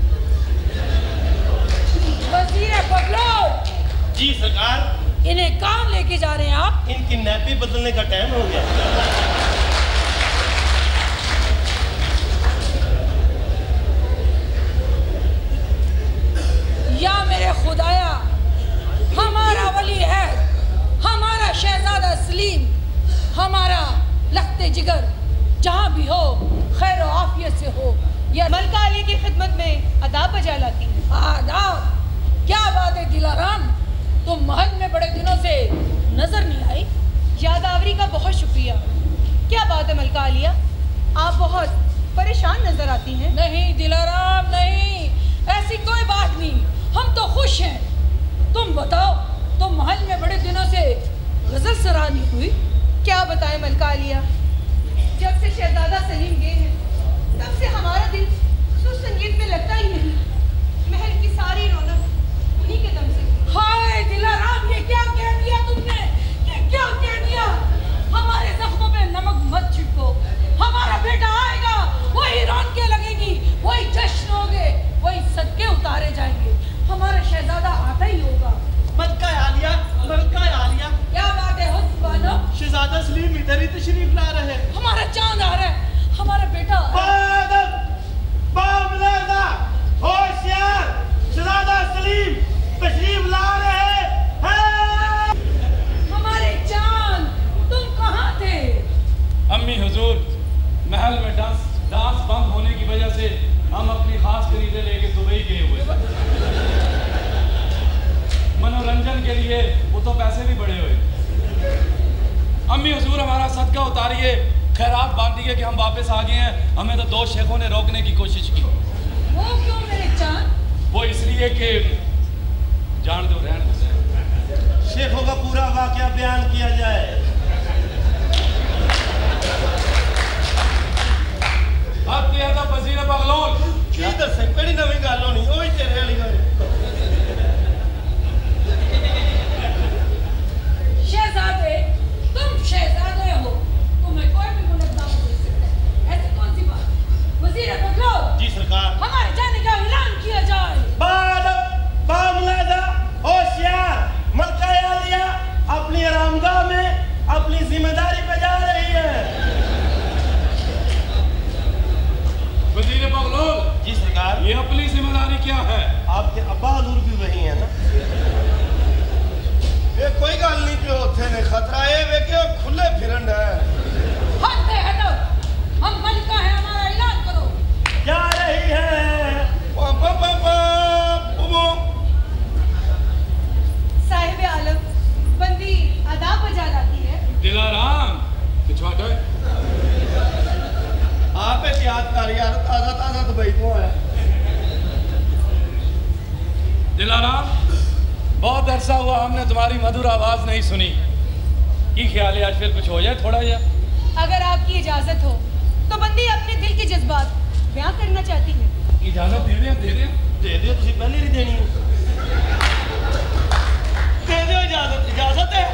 Speaker 6: वजीर बगलोर।
Speaker 1: जी सरकार।
Speaker 6: इन्हें कहाँ लेके जा रहे हैं आप?
Speaker 1: इनकी नैपी बदलने का टाइम हो गया।
Speaker 6: या मेरे खुदाया, हमारा वली है, हमारा शहजादा सलीम, हमारा लख्ते जिगर जहाँ भी हो खैर और आफियत से हो। या
Speaker 9: मलका अली की खिदमत में अदाब बजा लाती है।
Speaker 6: आदाब। क्या बात है दिलाराम, तुम महल में बड़े दिनों से नजर नहीं आई।
Speaker 9: यादावरी का बहुत शुक्रिया। क्या बात है मलका आलिया, आप बहुत परेशान नजर आती हैं।
Speaker 6: नहीं दिलाराम नहीं, ऐसी कोई बात नहीं, हम तो खुश हैं। तुम बताओ, तुम महल में बड़े दिनों से गजल सराहनी हुई।
Speaker 9: क्या बताएं मलका आलिया, जब से शहजादा सलीम गए हैं तब से हमारा दिल सुर संगीत में लगता ही नहीं। महल की सारी रौनक उन्हीं के दम से।
Speaker 6: हाय दिलाराम, ये क्या कह दिया तुमने, ये क्या कह दिया? हमारे जख्मों पे नमक मत छिड़को। हमारा बेटा आएगा, वही रौनकें लगेगी, वही जश्न होंगे, वही सदके उतारे जाएंगे। हमारा शहजादा आता ही होगा।
Speaker 10: मलका आलिया, मलका आलिया,
Speaker 6: क्या बात है हुस्बानो?
Speaker 10: शहजादा सलीम इधर ही तशरीफ ला रहे हैं।
Speaker 6: हमारा चांद आ रहा है, हमारा बेटा।
Speaker 1: बादब बामलाजा होशियार शहजादा सलीम तशरीफ ला रहे हैं।
Speaker 6: हमारे चांद, तुम कहाँ थे?
Speaker 11: अम्मी हुजूर, महल में डांस डांस बंद होने की वजह से हम अपनी खास खरीदे लेके दुबई गए हुए थे। मनोरंजन के लिए वो तो पैसे भी बड़े हुए। अम्मी हुजूर, हमारा सदका उतारिए, खैरात बांटिए कि हम वापस आ गए हैं। हमें तो दो शेखों ने रोकने की कोशिश की।
Speaker 6: वो क्यों मेरे चांद?
Speaker 11: वो इसलिए कि जान दो, रहन दो।
Speaker 1: शेखों का पूरा वाकया बयान किया जाए।
Speaker 11: अब किया था वजीर बगलोल।
Speaker 1: की दसे केड़ी नवी गल होनी, ओ ही तेरे वाली गल।
Speaker 6: शहजादे, तुम शहजादे हो, तुम्हें कोई भी मुनज़्ज़म दे सकता है। ऐसी कौन सी बात? वज़ीर बगलोल।
Speaker 1: जी सरकार।
Speaker 6: हमारे जाने का ऐलान किया जाए।
Speaker 1: बादब बामलाजा होशियार मलका आलिया अपनी आरामगाह में अपनी जिम्मेदारी पे जा रही है।
Speaker 11: वजीर बगलोल।
Speaker 1: जी सरकार।
Speaker 11: ये अपनी जिम्मेदारी क्या है?
Speaker 1: आपके अब्बा हजूर भी वही है ना।
Speaker 2: ये कोई गल नहीं कि उत्थे ने खतरा है वे के खुले फिरन है।
Speaker 6: हद है हटो, हम मलिका हैं, हमारा ऐलान करो।
Speaker 1: जा रही है।
Speaker 2: पा पा पा पा
Speaker 9: साहिब आलम, बंदी अदाब बजा लाती है।
Speaker 11: दिलाराम पिछवाड़ा
Speaker 2: आप एहतियात कर यार, ताजा ताजा दुबई तो है।
Speaker 11: दिलाराम, बहुत अरसा हुआ हमने तुम्हारी मधुर आवाज नहीं सुनी। की ख्याल है आज फिर कुछ हो जाए थोड़ा या?
Speaker 9: अगर आपकी इजाजत हो तो बंदी अपने दिल के जज्बात बयां करना चाहती है।
Speaker 11: इजाजत दे दे दे दे
Speaker 1: दे दियो, तुसी पहले नहीं देनी है।
Speaker 10: दे दो इजाजत, इजाजत है।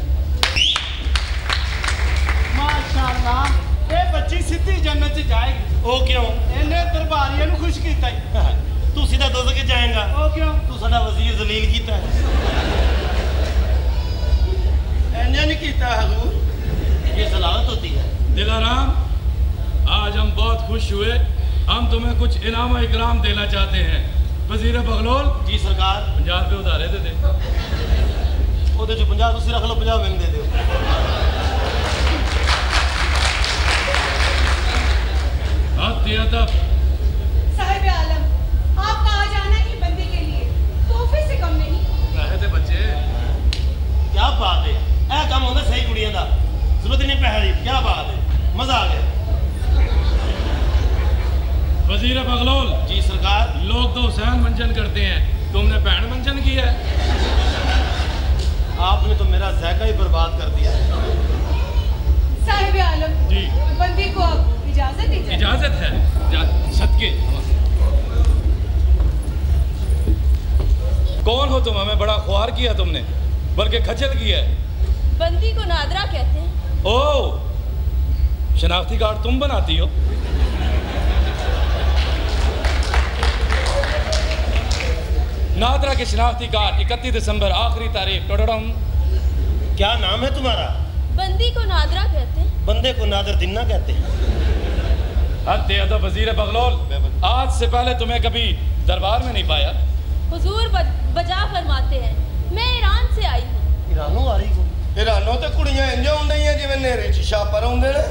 Speaker 10: माशाअल्लाह, ये बच्ची सीधी जन्नत च जाएगी।
Speaker 1: ओ क्यों?
Speaker 10: इन्हें दरबारियों को खुश किया ही।
Speaker 1: तू सीधा दोज़ख के जाएगा।
Speaker 10: ओ क्यों?
Speaker 1: तू साडा वजीर जलील कीता है।
Speaker 2: ऐने नहीं कीता हुजूर,
Speaker 1: ये सलाहत होती है।
Speaker 11: दिलाराम, आज हम बहुत खुश हुए। हम तुम्हें कुछ इनाम इकराम देना चाहते हैं। वजीर बगलोल
Speaker 1: जी सरकार।
Speaker 11: पंजाब पे उधारे दे दे
Speaker 1: ਉਹਦੇ ਚ ਪੰਜਾਹ ਤੁਸੀਂ ਰੱਖ ਲਓ, ਪੰਜਾਹ ਮੈਨੂੰ ਦੇ ਦਿਓ।
Speaker 9: साहिब आलम, आपका आ जाना ही बंदी के लिए तोहफे से कम नहीं।
Speaker 11: पैसे ते बच्चे
Speaker 1: क्या बात है, ਇਹ ਕੰਮ ਹੁੰਦਾ ਸਹੀ ਕੁੜੀਆਂ ਦਾ, ਜ਼ਰੂरਤ ਨਹੀਂ ਪੈਸੇ ਦੀ। क्या बात है, मजा आ गया।
Speaker 11: वजीर बगलोल
Speaker 1: जी सरकार।
Speaker 11: लोग तो हुसैन मंजन करते हैं, तुमने बहन मंजन की है।
Speaker 1: आपने तो मेरा जायका ही बर्बाद कर दिया है।
Speaker 9: साहिब आलम
Speaker 11: जी,
Speaker 9: बंदी को अब इजाजत दीजिए।
Speaker 11: इजाजत है सदके। कौन हो तुम? हमें बड़ा ख्वार किया तुमने, बल्कि खचल किया है।
Speaker 8: बंदी को नादरा कहते हैं।
Speaker 11: ओ, शनाख्ती कार्ड तुम बनाती हो? नादरा के शनाख्ती कार्ड इकतीस दिसंबर आखिरी तारीख। टोडम।
Speaker 1: क्या नाम है तुम्हारा?
Speaker 8: बंदी को नादरा कहते हैं।
Speaker 1: बंदे को नादर दिन्ना कहते हैं।
Speaker 11: हद अदब वजीर बगलोल, आज से पहले तुम्हें कभी दरबार में नहीं पाया।
Speaker 8: हुजूर बजा फरमाते हैं, मैं ईरान से आई हूँ।
Speaker 1: ईरानों आ रही हो?
Speaker 2: ईरानों तो कुड़ियां इंज आउंदियां जिवें नेरे च छापर आउंदे ने।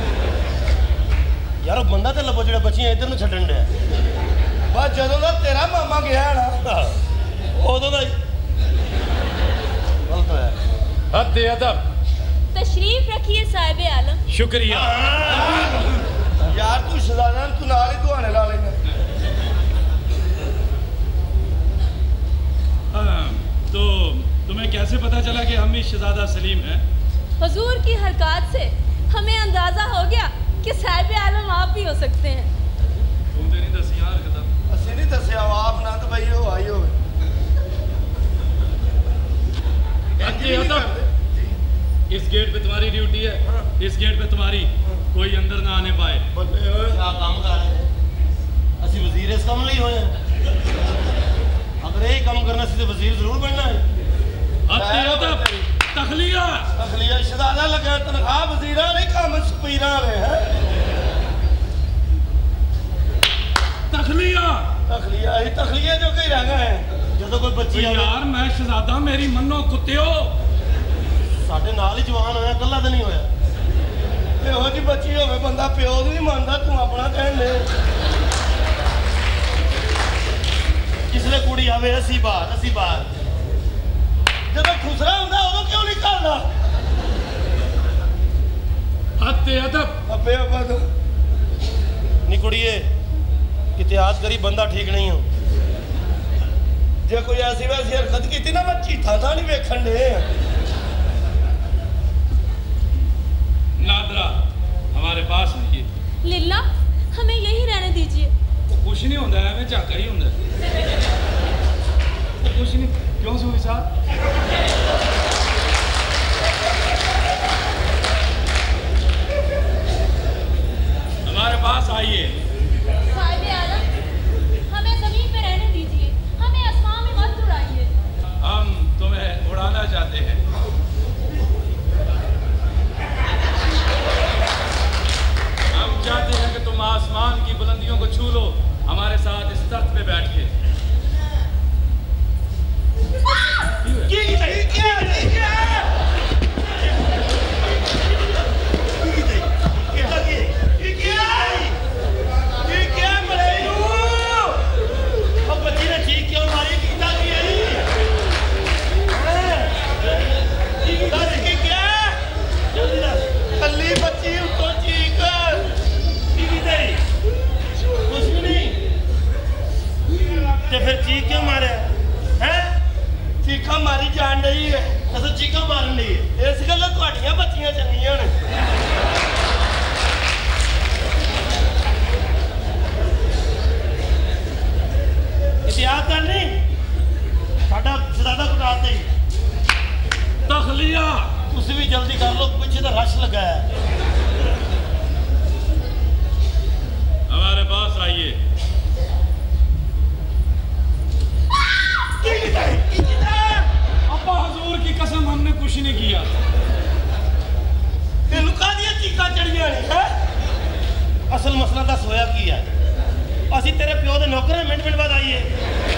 Speaker 1: यार बंदा ते लभो जेड़ा बच्चियां इधर नु छड्डण दे।
Speaker 2: बस जदों दा तेरा मामा गया ना
Speaker 1: उदों दा गलत है।
Speaker 11: हद अदब।
Speaker 8: तशरीफ रखिए साहिब आलम।
Speaker 11: शुक्रिया।
Speaker 2: यार तू शहजादा तू नाल ही दुआने ला लेना।
Speaker 11: तो तुम्हें कैसे पता चला कि हम ही शहजादा सलीम हैं?
Speaker 8: हुजूर की हरकत से हमें अंदाजा हो गया कि साहिब आलम आप भी हो सकते हैं।
Speaker 11: तुम तो नहीं दस यार खत्म।
Speaker 2: असि नहीं दसिया आप ना तो भाई हो आई हो।
Speaker 11: इस गेट पे तुम्हारी ड्यूटी है, इस गेट पे तुम्हारी कोई अंदर ना आने पाए।
Speaker 1: क्या काम कर रहे हैं? असि वजीर इस काम नहीं होए। अगर यही काम करना सी तो वजीर जरूर बनना है।
Speaker 11: तखलिया
Speaker 2: तखलिया शहजादा लगा तनख्वाह वजीरा नहीं काम सुपीरा रहे हैं।
Speaker 11: तखलिया
Speaker 2: तखलिया ही तखलिया जो कहीं रह गए हैं।
Speaker 1: ਜਦੋਂ ਕੋਈ ਬੱਚੀ ਆਵੇ
Speaker 11: यार मैं शहजादा मेरी मन्नो कुत्तियो
Speaker 1: ਸਾਡੇ ਨਾਲ ਹੀ ਜਵਾਨ ਹੋਇਆ, ਇਕੱਲਾ ਤਾਂ ਨਹੀਂ ਹੋਇਆ।
Speaker 2: ਇਹੋ ਜਿਹੀ ਬੱਚੀ ਹੋਵੇ ਬੰਦਾ ਪਿਓ ਨੂੰ ਨਹੀਂ ਮੰਨਦਾ, ਤੂੰ ਆਪਣਾ ਕਹਿਣ ਲੈ।
Speaker 1: ਜਿਸਲੇ ਕੁੜੀ ਆਵੇ ਅਸੀਂ ਬਾਹਰ ਅਸੀਂ ਬਾਹਰ,
Speaker 2: ਜਦੋਂ ਖੁਸਰਾ ਹੁੰਦਾ ਉਦੋਂ ਕਿਉਂ ਨਹੀਂ ਕਰਦਾ?
Speaker 11: हद अदब।
Speaker 2: ਅੱਬੇ ਅੱਬਾ ਤੋਂ
Speaker 1: ਨੀ ਕੁੜੀਏ ਕਿਤੇ ਯਾਦ ਕਰੀ ਬੰਦਾ ਠੀਕ ਨਹੀਂ ਹੋ।
Speaker 2: ਜੇ ਕੋਈ ਐਸੀ ਵੈਸੀ ਹਰਕਤ ਕੀਤੀ ਨਾ ਮੈਂ ਚੀਠਾ ਤਾਂ ਨਹੀਂ ਵੇਖਣ ਦੇ।
Speaker 11: नादरा हमारे पास नहीं है।
Speaker 8: लिल्ला हमें यही रहने दीजिए।
Speaker 11: कुछ नहीं होता है, हमें झाका ही होता है। कुछ नहीं क्यों सूरी साहब? हमारे पास आइए।
Speaker 8: साहिब आलम हमें जमीन पे रहने दीजिए, हमें आसमान में मत उड़ाइए।
Speaker 11: हम तुम्हें उड़ाना चाहते हैं। हम चाहते हैं कि तुम आसमान की बुलंदियों को छू लो, हमारे साथ इस तख्त पे बैठ के।
Speaker 1: ਬੱਚੀ ਨੇ ਠੀਕ ਕਿਉਂ ਮਾਰੀ? ਕੀਤਾ ਕੀ ਹੈ? ਦੱਸ ਕੀ ਕਿਹਾ? ਜਲਦੀ ਦੱਸ।
Speaker 2: ਕੱਲੀ ਬੱਚੀ ਉੱਤੋਂ ਚੀਕ
Speaker 1: ਕੀ ਕੀਤਾ? ਕੁਛ ਵੀ ਨਹੀਂ। ਤੇ ਫਿਰ ਚੀਕ ਕਿਉਂ ਮਾਰਿਆ ਹੈ?
Speaker 2: ਚੀਕਾਂ ਮਾਰੀ ਜਾਣ ਰਹੀ ਹੈ।
Speaker 1: ਅਸਾਂ ਚੀਕਾਂ ਮਾਰਨ ਲਈ
Speaker 2: ਇਸ ਗੱਲੋਂ ਤੁਹਾਡੀਆਂ ਬੱਚੀਆਂ ਚੰਗੀਆਂ ਨੇ।
Speaker 1: ਇਤਿਹਾਸ ਕਰਨੀ ਸਾਡਾ ਸ਼ਹਜ਼ਾਦਾ ਕੁਟਾਰ ਤੇ
Speaker 11: तखलिया
Speaker 1: ਤੁਸੀਂ ਵੀ ਜਲਦੀ ਕਰ ਲਓ, ਪਿੱਛੇ ਤਾਂ ਰਸ਼ ਲੱਗਾ ਹੈ।
Speaker 11: हमारे पास आइए। अब्बा हुजूर की कसम हमने कुछ नहीं किया।
Speaker 2: ਤੈਨੂੰ ਕਾਹਦੀਆਂ ਚੀਕਾਂ ਚੜੀਆਂ ਨੇ ਹੈ?
Speaker 1: ਅਸਲ ਮਸਲਾ ਦੱਸ ਹੋਇਆ ਕੀ ਹੈ? ਅਸੀਂ ਤੇਰੇ ਪਿਓ ਦੇ ਨੌਕਰ ਹਾਂ, ਮਿੰਟ ਮਿੰਟ ਬਾਅਦ ਆਈਏ।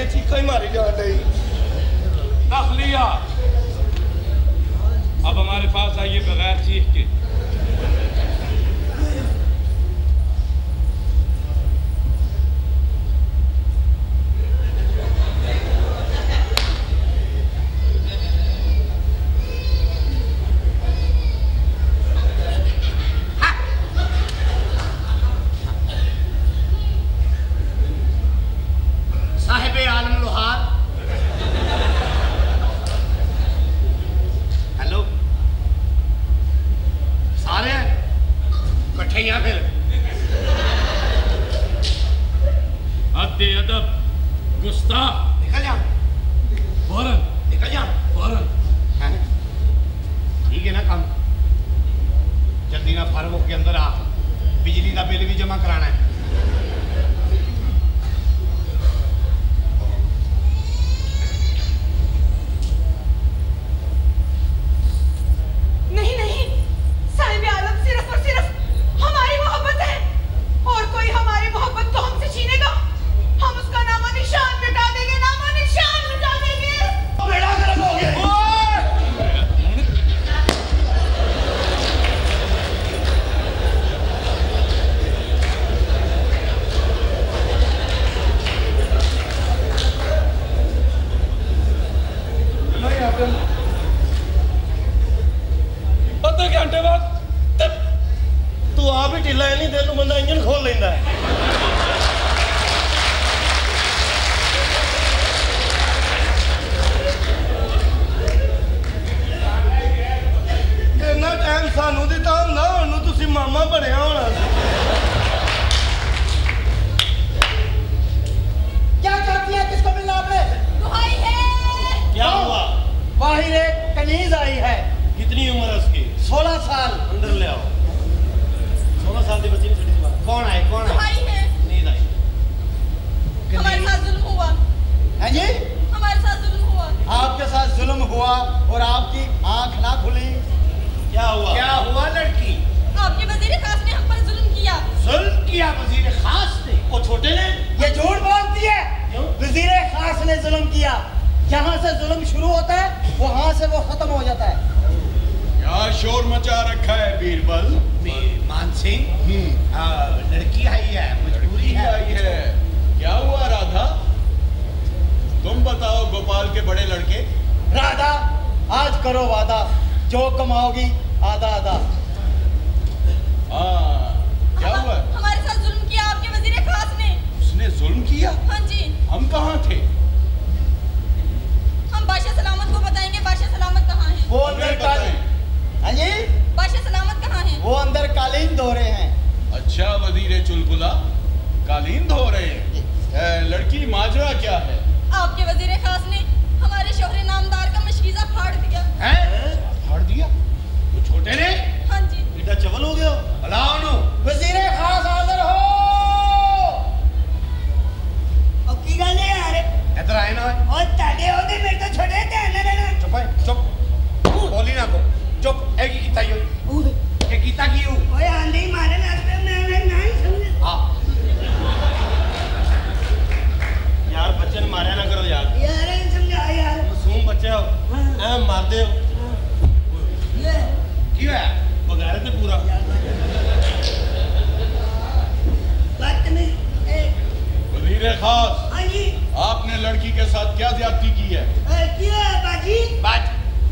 Speaker 2: ये चीखा ही मारी जा रही।
Speaker 11: तखलिया, अब हमारे पास आइए बगैर चीख के।
Speaker 5: साहिब आलम लोहार, हेलो, सारे इकट्ठे यहाँ फिर
Speaker 11: अद्दे अदब गुस्ताख,
Speaker 5: निकल जा,
Speaker 11: फौरन
Speaker 5: निकल जा,
Speaker 11: फौरन।
Speaker 5: ठीक है ना काम, जल्दी ना फारूक के अंदर आ, बिजली का बिल भी जमा कराना है।
Speaker 9: नहीं नहीं, साहिब आलम सिर्फ और सिर्फ हमारी मोहब्बत है, और कोई हमारी मोहब्बत को हमसे छीनेगा, हम उसका नामो निशान मिटा देंगे, नामो निशान मिटा देंगे।
Speaker 2: बेड़ा गर्क हो गया।
Speaker 1: अद्धे घंटे बाद तू आप ही ढिला है, नहीं दिल नूं बंदा इंजन खोल लेंदा है।
Speaker 2: इन्ना टाइम सानू दिता हुंदा, हुण तुसीं मामा बनया होना।
Speaker 7: क्या चाहती है, किसको मिलना आपने?
Speaker 9: दुहाई है।
Speaker 1: क्या हुआ?
Speaker 7: बाहिर एक कनीज आई है,
Speaker 1: कितनी उम्र है उसकी?
Speaker 7: सोलह साल।
Speaker 1: अंदर ले आओ। सोलह साल की बच्ची ने छोटी सी बात।
Speaker 5: कौन आए, कौन आए?
Speaker 9: दुहाई है।
Speaker 1: नींद आई।
Speaker 9: हमारे साथ जुल्म हुआ,
Speaker 7: है जी,
Speaker 9: हमारे साथ जुल्म हुआ।
Speaker 7: आपके साथ जुल्म हुआ और आपकी आंख ना खुली।
Speaker 1: क्या हुआ?
Speaker 5: क्या हुआ लड़की?
Speaker 9: आपके वजीर खास ने हम पर जुल्म किया।
Speaker 5: जुल्म किया वजीर खास ने?
Speaker 1: वो छोटे ने?
Speaker 7: ये झूठ बोलती है।
Speaker 1: क्यों?
Speaker 7: वजीर खास ने जुल्म किया। जहाँ से जुल्म शुरू होता है वहाँ से वो खत्म हो जाता है।
Speaker 4: क्या शोर मचा रखा है बीरबल?
Speaker 5: मान सिंह, लड़की आई है, मजबूरी है।
Speaker 4: आई है। क्या हुआ राधा? तुम बताओ गोपाल के बड़े लड़के।
Speaker 7: राधा, आज करो वादा, जो कमाओगी आधा आधा।
Speaker 4: हाँ, क्या
Speaker 9: हम-
Speaker 4: हुआ?
Speaker 9: हमारे साथ जुल्म किया आपके वजीर खास ने।
Speaker 4: उसने जुल्म किया?
Speaker 9: हाँ जी।
Speaker 4: हम कहाँ थे?
Speaker 9: हम बादशाह सलामत को बताएंगे, बादशाह सलामत कहाँ है?
Speaker 7: वो अंदर
Speaker 4: हमें
Speaker 7: कालीन,
Speaker 4: बताएं।
Speaker 7: हाँ जी,
Speaker 9: बादशाह सलामत कहाँ है?
Speaker 7: वो अंदर कालीन धो रहे हैं।
Speaker 4: अच्छा वजीर चुलबुला, कालीन धो रहे हैं। ए, लड़की माजरा क्या है?
Speaker 9: आपके वजीर खास ने हमारे शोहरे नामदार का मशकीजा फाड़ दिया।
Speaker 5: हैं? फाड़ दिया? वो छोटे ने?
Speaker 9: हाँ जी।
Speaker 1: बेटा चवल हो गया?
Speaker 5: बुलाओ नु।
Speaker 7: वजीर खास हाजिर हो।
Speaker 12: और की गल है यार,
Speaker 5: इधर आए ना।
Speaker 12: और ताड़े होते मेरे तो छोड़े ध्यान ना देना।
Speaker 5: चुप है, चुप। बोली ना को। चुप। एक ही किता यो। के किता की यू?
Speaker 12: ओए आंधी मारे रास्ते में मैं नहीं समझ।
Speaker 5: हाँ।
Speaker 1: यार बच्चे ने मारा ना करो यार।
Speaker 12: यार इन समझा यार।
Speaker 1: मासूम बच्चे हो, ऐ मार दे हो।
Speaker 12: ये
Speaker 5: क्यों है?
Speaker 1: बगैर थे पूरा।
Speaker 12: बात में ए
Speaker 4: वजीर खास,
Speaker 12: हाँ जी,
Speaker 4: आपने लड़की के साथ क्या ज्यादती की है?
Speaker 12: ए, क्यों है बाजी?
Speaker 5: बात।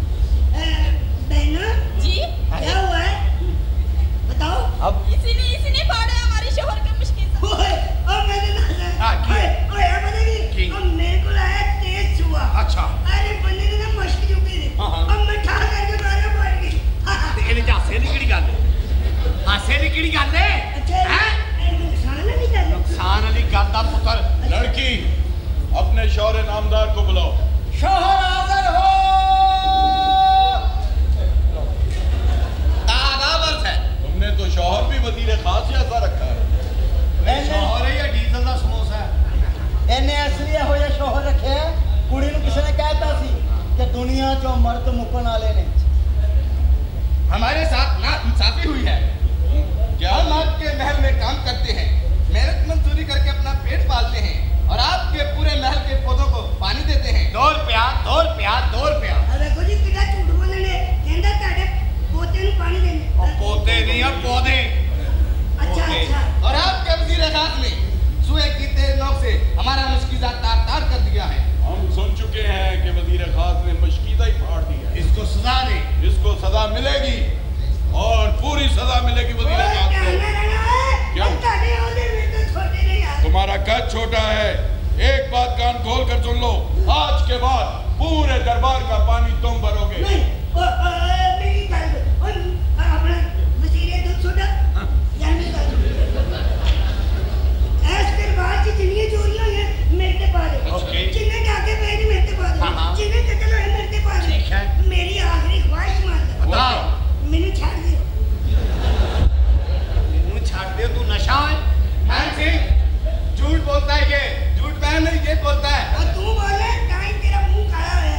Speaker 12: बहना
Speaker 9: जी।
Speaker 12: क्या हुआ है? बताओ।
Speaker 5: अब
Speaker 9: इसी ने इसी ने फाड़ा है हमारे शोहर का मशकीजा।
Speaker 12: ओए, और मैंने ना
Speaker 5: हाँ, की है?
Speaker 12: ओए, ओए, अब पता नहीं,
Speaker 5: की?
Speaker 12: अब मेरे को लाया तेज छुआ।
Speaker 5: अच्छा।
Speaker 12: अरे बंदे ने ना मश्क चुकी थी।
Speaker 5: हाँ, हाँ।
Speaker 12: अब मैं ठा करके मारे पड़ गई। हाँ, हाँ।
Speaker 5: ते ਇਹਦੇ ਹਾਸੇ ਦੀ ਕਿਹੜੀ ਗੱਲ ਹੈ? ਹਾਸੇ ਦੀ ਕਿਹੜੀ ਗੱਲ ਹੈ?
Speaker 12: अच्छा
Speaker 5: हैं?
Speaker 12: ए, नुकसान नहीं कर
Speaker 5: नुकसान वाली गल दा पुत्र।
Speaker 4: लड़की, अपने शौहरे नामदार को बुलाओ।
Speaker 7: शोहर हाजिर हो।
Speaker 5: दादावर्थ है।
Speaker 4: तुमने तो शौहर भी वजीर खास जैसा रखा है।
Speaker 7: मैंने
Speaker 5: शौहर है या डीजल का समोसा है?
Speaker 7: इन्हें असली हो या शोहर रखे है। कुड़ी ने किसी ने कहता सी कि दुनिया चो मर्द मुकन वाले ने।
Speaker 5: हमारे साथ ना इंसाफी हुई है।
Speaker 4: क्या?
Speaker 5: हम आपके महल में काम करते हैं, मेहनत मजदूरी करके अपना पेट पालते हैं और आपके पूरे महल के पौधों
Speaker 3: कद छोटा है। एक बात कान खोल कर सुन लो, आज के बाद पूरे दरबार का पानी तुम भरोगे।
Speaker 12: नहीं, ओ, ओ, मेरी बात और अपना वजीरे दूध छोटा यार मेरी बात ऐस दरबार की जितनी चोरियां हैं मेरे पे पा दे, जितने डाके पे हैं मेरे पे पा दे, जितने कत्ल हुए मेरे पे पा दे। मेरी आखिरी ख्वाहिश मान ले,
Speaker 5: बताओ
Speaker 12: मैंने छाड़ दिया।
Speaker 5: मैंने छाड़ दिया? तू नशा है? हाँ सिंह झूठ बोलता है, ये झूठ पहन नहीं ये बोलता है।
Speaker 12: और तू बोले टाइम तेरा मुंह काला है।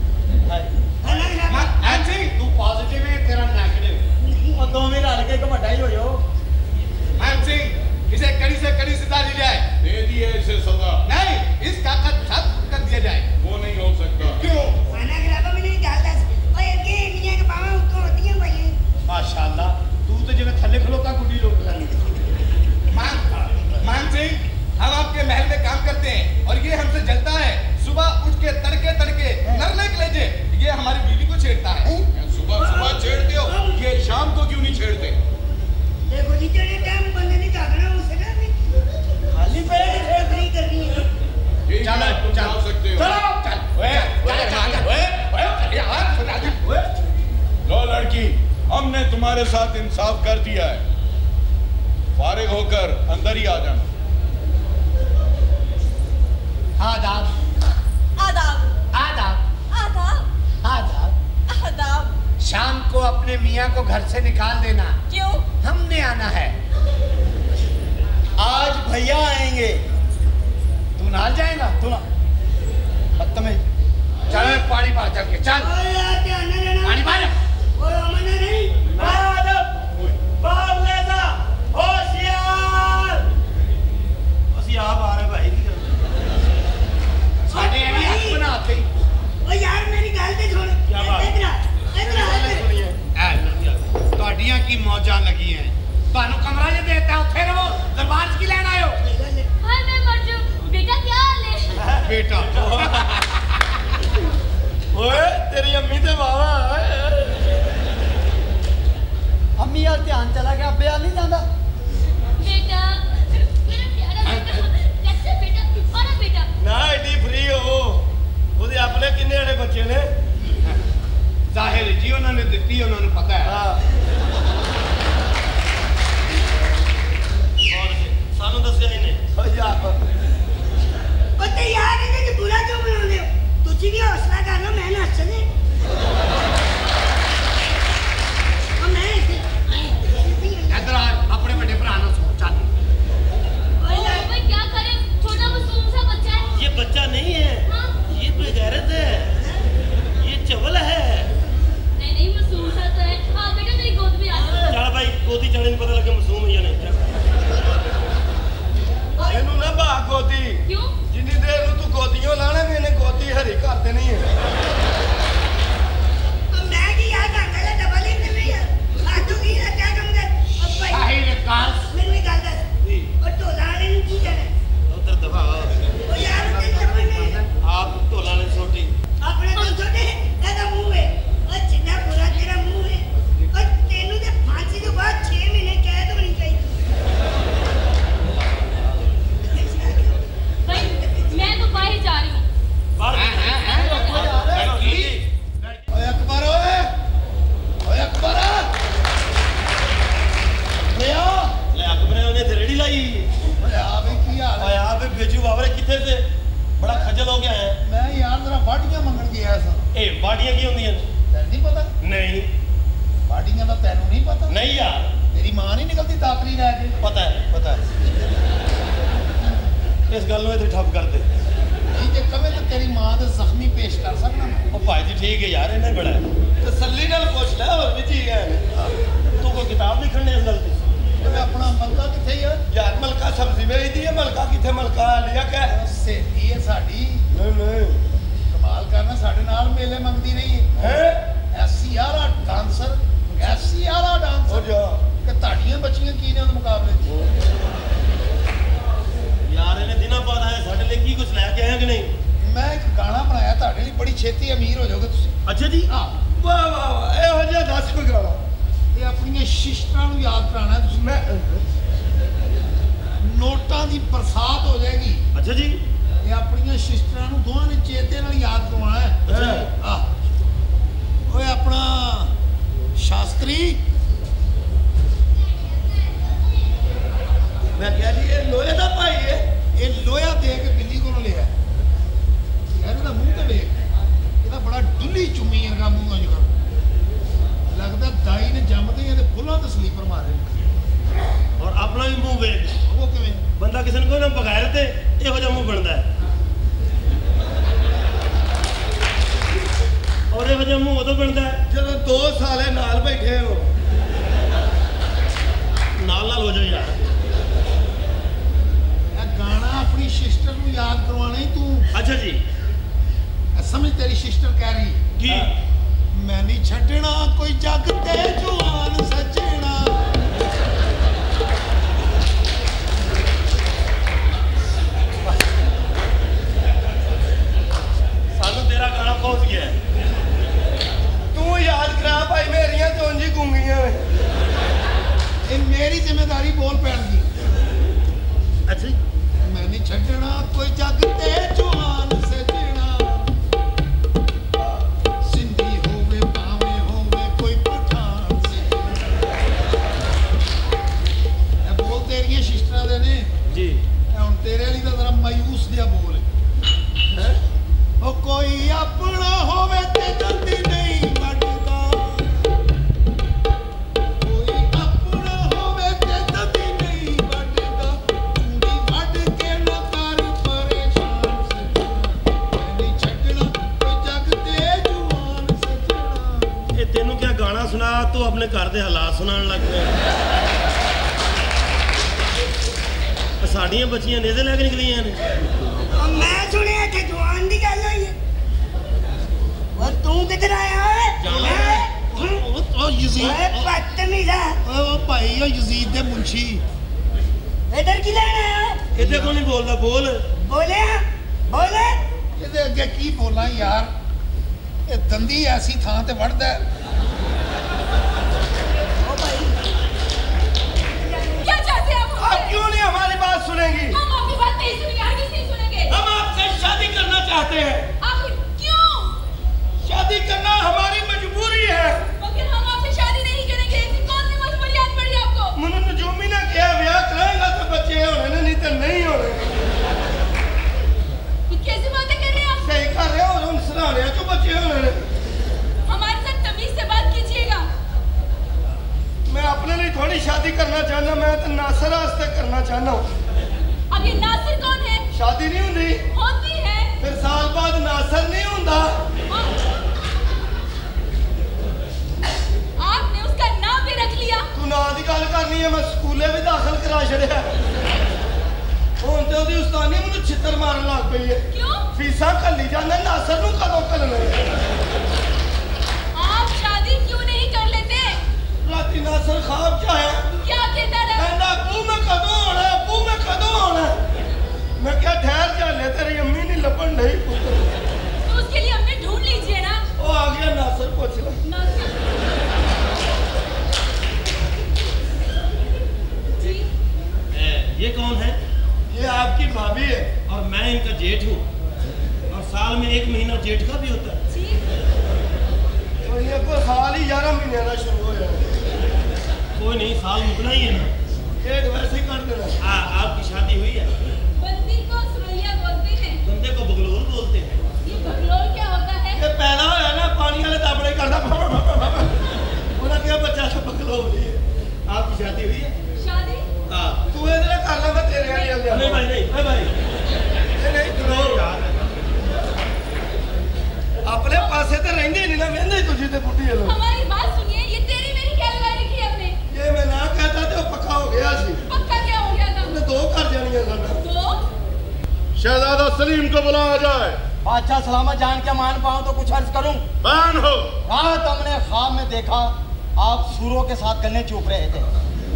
Speaker 5: हाँ सिंह तू पॉजिटिव है, तेरा नेगेटिव।
Speaker 10: और दो मेरा हल्के का बटाई हो जाओ।
Speaker 5: हाँ सिंह इसे कड़ी से कड़ी सजा दी जाए।
Speaker 3: दे दिए इसे सजा।
Speaker 5: नहीं, इसका कद खत्म कर दिया जाए।
Speaker 3: वो नहीं हो सकता।
Speaker 5: क्यों?
Speaker 12: खाना खराबा में नहीं डालता और ये इंडिया के बावा उसको होती है भाई।
Speaker 5: माशाल्लाह तू तो जब थल्ले खलोता गुडी लोग मान मान सिंह हम आपके महल में काम करते हैं और ये हमसे जलता है। सुबह उठ के तड़के तड़के नरले के लेजे ये हमारी बीवी को छेड़ता है।
Speaker 3: सुबह सुबह छेड़ते हो, ये शाम को क्यों नहीं छेड़ते?
Speaker 12: देखो जी तेरे टाइम बंदे नहीं जागना उससे ना खाली पेट से नहीं करनी है।
Speaker 3: चलो तुम जा सकते हो।
Speaker 5: चलो चल ओए चल चल ओए ओए यार सुना दे ओए।
Speaker 3: लो लड़की, हमने तुम्हारे साथ इंसाफ कर दिया है, फारिग होकर अंदर ही आ जाना।
Speaker 5: आदाब
Speaker 9: आदाब
Speaker 5: आदाब
Speaker 9: आदाब
Speaker 5: आदाब।
Speaker 9: आदाब।
Speaker 5: शाम को अपने मियाँ को घर से निकाल देना।
Speaker 9: क्यों?
Speaker 5: हमने आना है।
Speaker 10: आज भैया आएंगे।
Speaker 5: तू नाल जाएगा?
Speaker 10: तू ना बदतमीज।
Speaker 5: चल पानी पार चल के चल।
Speaker 12: ओए यार ध्यान न देना।
Speaker 5: पानी पार।
Speaker 12: ओए अमन नहीं।
Speaker 1: बादब बावलेदा होशियार। ਅਸੀਂ ਆਪ ਆ ਰਹੇ ਭਾਈ की
Speaker 5: साढ़े एवी हक बनाते।
Speaker 12: ओ यार मेरी गल ते सुन।
Speaker 1: क्या बात?
Speaker 12: इधर आ इधर आ
Speaker 1: सुनिए।
Speaker 5: ऐ ਤੁਹਾਡੀਆਂ ਕੀ ਮੌਜਾਂ ਲੱਗੀਆਂ। ਤੁਹਾਨੂੰ ਕਮਰਾ ਜੇ ਦੇਤਾ ਉੱਥੇ ਰਹੋ, ਦਰਬਾਰ 'ਚ ਕੀ ਲੈਣ ਆਇਓ?
Speaker 8: हाय मैं मर जाऊं। बेटा क्या हाल है?
Speaker 5: बेटा
Speaker 1: ओए तेरी अम्मी ते बाबा
Speaker 10: अम्मी यार ध्यान चला गया, अब्बे नहीं जाता।
Speaker 8: बेटा मेरा प्यारा बेटा अच्छा बेटा और बेटा
Speaker 1: ना एडी फ्री हो ਉਹਦੇ ਆਪਣੇ ਕਿੰਨੇ ਆਣੇ ਬੱਚੇ ਨੇ?
Speaker 5: ਜ਼ਾਹਿਰ ਜੀ ਉਹਨਾਂ ਨੇ ਦਿੱਤੀ, ਉਹਨਾਂ ਨੂੰ ਪਤਾ ਹੈ।
Speaker 1: ਹਾਂ और ਸਾਨੂੰ ਦੱਸਿਆ ਹੀ ਨਹੀਂ।
Speaker 10: ओ यार
Speaker 12: ओ ते यार ਇਹਦੇ ਚ ਬੁਰਾ ਕਿਉਂ ਬਣਾਉਂਦੇ ਹੋ? ਤੁਸੀਂ ਵੀ ਹੌਸਲਾ ਕਰ ਲਓ, ਮੈਂ ਨਾ ਹੱਸਦੇ। ਉਹ ਮੈਂ
Speaker 5: इधर आ अपने बड़े भरा ना सो चल।
Speaker 8: भाई क्या करें, छोटा मासूम सा बच्चा है।
Speaker 1: ये बच्चा नहीं है।
Speaker 8: हाँ?
Speaker 1: ये बेगैरत है, ये चवल है।
Speaker 8: नहीं नहीं मासूम सा तो है। हाँ बेटा मेरी गोद में आ जाओ।
Speaker 1: चल भाई गोदी चढ़ने नहीं पता लगे मासूम है या नहीं। ਇਹਨੂੰ ਨਾ ਭਾ ਗੋਦੀ।
Speaker 8: क्यों?
Speaker 1: ਜਿੰਨੀ ਦੇਰ ਨੂੰ ਤੂੰ ਗੋਦੀਆਂ ਲਾਣਾ ਵੀ ਇਹਨੇ ਗੋਦੀ ਹਰੀ ਕਰ ਦੇਣੀ ਹੈ।
Speaker 12: अब मैं की यार ढंग से डबल ही नहीं यार। आजू की ना क्या कम कर। अब भाई
Speaker 5: साहिल काश
Speaker 12: मेरी गल दस। और ढोला वाले ने की करना?
Speaker 1: उधर दबा
Speaker 12: ओ यार तेरी समझ नहीं।
Speaker 1: आप ढोला ने छोटी
Speaker 12: अपने तो छोटे ਇਹਦਾ ਮੂੰਹ ਹੈ और जितना बुरा तेरा मुंह है और तेनू ते फांसी के बाद छह महीने कैद होनी चाहिए।
Speaker 8: भाई मैं तो बाहर जा रही हूँ।
Speaker 1: बाहर
Speaker 5: हैं हैं लड़की ओए अकबर ओए ओए अकबर
Speaker 1: भैया ले अकबरे ने ते रेडी लाई।
Speaker 5: ओए आ बे की हाल
Speaker 1: ओए आप बेजू बावरे किथे से बड़ा खजल हो गया है।
Speaker 5: मैं यार जरा बाड़ियां मंगण गया सा।
Speaker 1: ए बाड़ियां की होंदी हैं?
Speaker 5: तैਨੂੰ नहीं पता?
Speaker 1: नहीं
Speaker 5: बाड़ियां दा तैਨੂੰ नहीं पता?
Speaker 1: नहीं यार
Speaker 5: तेरी मां नहीं निकलती दातरी ले के?
Speaker 1: पता है पता है। इस गल में ठप कर दे।
Speaker 5: नहीं जे कवे तो तेरी मां दे जख्मी पेश कर सकना।
Speaker 1: ओ भाई जी ठीक है यार, इन्हें बड़ा है तसल्ली नाल पूछ ले और भी जी है। तू कोई किताब लिखण ने इस गल ते?
Speaker 5: ओए अपना मलका किथे यार?
Speaker 1: यार मलका सब्जी बेचदी है, मलका किथे मलका लिया क्या?
Speaker 5: सेठी है साडी।
Speaker 1: नहीं नहीं
Speaker 5: कमाल करना साडे नाल मेले मंगदी रही है।
Speaker 1: हैं
Speaker 5: ऐसी यारा डांसर ऐसी यारा
Speaker 1: ओ
Speaker 5: डांसर
Speaker 1: जा
Speaker 5: कि ताड़ियां बच्चियां की ने उस मुकाबले च।
Speaker 1: यार इन्हें दिनों बाद आए साडे लिए की कुछ लेके आए कि नहीं?
Speaker 5: मैं एक गाना बनाया ताड़े लिए, बड़ी छेती अमीर हो जाओगे तुसी।
Speaker 1: अच्छा जी
Speaker 5: हां
Speaker 1: वाह वाह वाह एहो जिहा दस कोई गाना।
Speaker 5: ये अपनी शिष्टां नूं याद कराना तुसी।
Speaker 1: मैं
Speaker 5: नोटां
Speaker 13: शिष्टरां दी बरसात हो जाएगी।
Speaker 1: अच्छा जी,
Speaker 13: ये अपनी शिष्टरां नूं दोहां ने चेते नाल याद करवाना है। अच्छा ओए अपना शास्त्री,
Speaker 2: मैं क्या जी ये लोहे दा भाई है,
Speaker 13: ये लोहा दे के बिल्ली को लिया ਇਹਦਾ ਮੂੰਹ ਤੇ ਵੇਖ, ਇਹਦਾ ਬੜਾ ਡੁੱਲੀ ਚੁੰਮੀ ਵਰਗਾ ਮੂੰਹ ਅੱਜ ਕੱਲ੍ਹ ਲੱਗਦਾ ਦਾਈ ਨੇ ਜੰਮਦੇ ਇਹਦੇ ਫੁੱਲਾਂ ਤੇ ਸਲੀਪਰ ਮਾਰੇ।
Speaker 1: और अपना भी मुंह वेख,
Speaker 13: ਉਹ ਕਿਵੇਂ
Speaker 1: बंदा किसी ने कोई ना बगैर ते ਇਹੋ ਜਿਹਾ ਮੂੰਹ ਬਣਦਾ ਹੈ, और ਇਹੋ ਜਿਹਾ ਮੂੰਹ ਉਦੋਂ ਬਣਦਾ ਹੈ
Speaker 2: ਜਦੋਂ ਦੋ ਸਾਲੇ ਨਾਲ ਬੈਠੇ ਹੋ।
Speaker 1: ਨਾਲ ਨਾਲ ਹੋ ਜਾਓ ਯਾਰ।
Speaker 13: ਇਹ ਗਾਣਾ ਆਪਣੀ ਸਿਸਟਰ ਨੂੰ ਯਾਦ ਕਰਵਾਉਣਾ ਹੀ ਤੂੰ।
Speaker 1: अच्छा जी,
Speaker 13: ਸਮਝ ਤੇਰੀ ਸਿਸਟਰ ਕਹਿ ਰਹੀ
Speaker 1: की
Speaker 13: ਮੈਂ ਨਹੀਂ ਛੱਡਣਾ ਕੋਈ ਜੱਗ ਤੇ ਜਵਾਨ ਸੱਜਣਾ।
Speaker 1: सानू तेरा गाना पहुंच गया है।
Speaker 2: तू याद करा भाई, मेरियां तो उंज ही गूंगियां ने।
Speaker 13: ਇਹ ਮੇਰੀ ਜ਼ਿੰਮੇਵਾਰੀ ਬੋਲ ਪੈਣ ਦੀ।
Speaker 1: अच्छा जी,
Speaker 13: ਮੈਂ ਨਹੀਂ ਛੱਡਣਾ ਕੋਈ ਜੱਗ ਤੇ ਜਵਾਨ ਸੱਜਣਾ। ਸਿੰਧੀ ਹੋਵੇ ਭਾਵੇਂ ਹੋਵੇ ਕੋਈ ਪਠਾਨ ਸੱਜਣਾ। ਇਹ ਬੋਲ ਤੇਰੀਆਂ ਸਿਸਟਰਾਂ ਦੇ ਨੇ
Speaker 1: जी
Speaker 13: ਇਹ ਹੁਣ ਤੇਰੇ ਵਾਲੀ ਦਾ ਜ਼ਰਾ ਮਾਯੂਸ ਜਿਹਾ ਬੋਲ ਹੈ। ਉਹ ਕੋਈ ਆਪਣਾ ਹੋਵੇ ਤੇ ਜਲਦੀ ਨਹੀਂ ਵੱਢਦਾ, ਕੋਈ ਆਪਣਾ ਹੋਵੇ ਤੇ ਜਲਦੀ ਨਹੀਂ ਵੱਢਦਾ। ਚੂੜੀ ਵੱਢ ਕੇ ਨਾ ਕਰ ਪਰੇਸ਼ਾਨ ਸੱਜਣਾ। ਮੈਂ ਨਹੀਂ ਛੱਡਣਾ ਕੋਈ ਜੱਗ ਤੇ ਜਵਾਨ ਸੱਜਣਾ।
Speaker 1: ये तेनू क्या गाना सुना, तू अपने घर के हालात सुनान लग पे। साड़ियां बच्चियां नेज़े लैके निकलियां ने।
Speaker 12: और मैं सुनिया थे जवान दी गल हुई है। और तू किधर आया है?
Speaker 13: ਉਹ ਯਜ਼ੀਦ
Speaker 12: ओए बदतमीज़ा,
Speaker 13: ਉਹ ਭਾਈ ਉਹ ਯਜ਼ੀਦ ਦੇ ਮੁੰਸ਼ੀ।
Speaker 12: इधर की लेना है?
Speaker 1: इधर को नहीं बोलता, बोल।
Speaker 12: बोले बोले
Speaker 13: ਇਹਦੇ ਅੱਗੇ ਕੀ ਬੋਲਾਂ ਯਾਰ, ਇਹ ਦੰਦੀ ਐਸੀ ਥਾਂ ਤੇ ਵੜਦਾ ਹੈ।
Speaker 12: ओ भाई
Speaker 6: क्या चाहते हैं आप?
Speaker 2: आप क्यों नहीं हमारी बात सुनेंगी?
Speaker 6: हम आपकी बात नहीं सुनेंगे, हरगिज़ नहीं सुनेंगे।
Speaker 2: हम आपसे शादी करना चाहते हैं।
Speaker 6: आखिर क्यों?
Speaker 2: शादी करना हमारी मजबूरी है।
Speaker 6: मगर हम आपसे शादी नहीं करेंगे। ऐसी कौन सी मजबूरी याद पड़ी आपको?
Speaker 2: मैंने नजूमी ने किया ब्याह कराएगा तो बच्चे होने ने, नहीं तो नहीं होने।
Speaker 6: ये कैसी बातें कर रहे हैं आप?
Speaker 2: सही कर रहे हो, और उन सराहने को बच्चे होने ने।
Speaker 6: हमारे साथ तमीज से बात कीजिएगा।
Speaker 2: मैं अपने लिए थोड़ी शादी करना चाहना, मैं तो नासर वास्ते करना चाहना हूँ।
Speaker 6: अब ये नासिर कौन है?
Speaker 2: शादी नहीं होती,
Speaker 6: होती है।
Speaker 2: फिर साल बाद नासर नहीं होता।
Speaker 6: आपने उसका नाम भी रख लिया।
Speaker 2: तू ना दी गल करनी है, मैं स्कूले भी दाखिल करा छड़िया। हुण ते ओदी उस्तानी मैनूं छित्तर मारन लग पई है।
Speaker 6: क्यों?
Speaker 2: फीसां घल्ली जांदा, नासर नूं कदों घल्लना?
Speaker 6: आप शादी क्यों नहीं कर लेते?
Speaker 2: राती नासर ख्वाब च आया,
Speaker 6: क्या कहता था?
Speaker 2: कहंदा अब्बू मैं कदों आना, अब्बू मैं कदों आना। मैं क्या ठहर जा ले, तेरी अम्मी नहीं लभन ढई पुत्र।
Speaker 6: तो उसके लिए हमें ढूंढ लीजिए ना।
Speaker 2: ओ आ गया नासर, पूछ ले।
Speaker 6: नासिर जी,
Speaker 1: ये कौन है?
Speaker 2: ये आपकी भाभी है।
Speaker 1: और मैं इनका जेठ हूँ, और साल में एक महीना जेठ का भी होता है।
Speaker 6: जी,
Speaker 2: तो ये कोई साल ही ग्यारह महीने का शुरू हो जाए।
Speaker 1: कोई नहीं, साल मुकना ही है ना।
Speaker 2: एक वैसे ही कर देना।
Speaker 1: हाँ, आपकी शादी हुई है।
Speaker 6: बंदी को सुरैया बोलते हैं।
Speaker 1: बंदे को बगलोल बोलते हैं।
Speaker 6: ये बगलोल क्या होता है?
Speaker 2: ये पैदा होया ना पानी वाले दाबड़े करदा, उन्हें क्या बच्चा सा बगलोल ही है।
Speaker 1: आपकी शादी हुई है?
Speaker 6: शादी?
Speaker 1: हाँ।
Speaker 2: तू इधर कर ले, मैं तेरे वाली ले
Speaker 1: नहीं भाई, नहीं भाई भाई
Speaker 2: नहीं नहीं सुनो, अपने पासे तो रहेंगे नहीं ना, वेंदे तुझी ते बुढ़ी है लोग।
Speaker 6: हमारी बात सुनिए, ये तेरी मेरी क्या लगा रखी है आपने?
Speaker 2: ये मैं ना कहता तो पक्का हो गया सी।
Speaker 6: पक्का क्या हो गया था?
Speaker 2: हमने दो कर जानी है साडा।
Speaker 6: दो?
Speaker 3: शहजादा सलीम को बुलाया जाए।
Speaker 14: बादशाह सलामत जान के मान पाऊं तो कुछ अर्ज करूं।
Speaker 3: बैन हो।
Speaker 14: रात हमने ख्वाब में देखा आप सूरों के साथ गन्ने चूप रहे थे।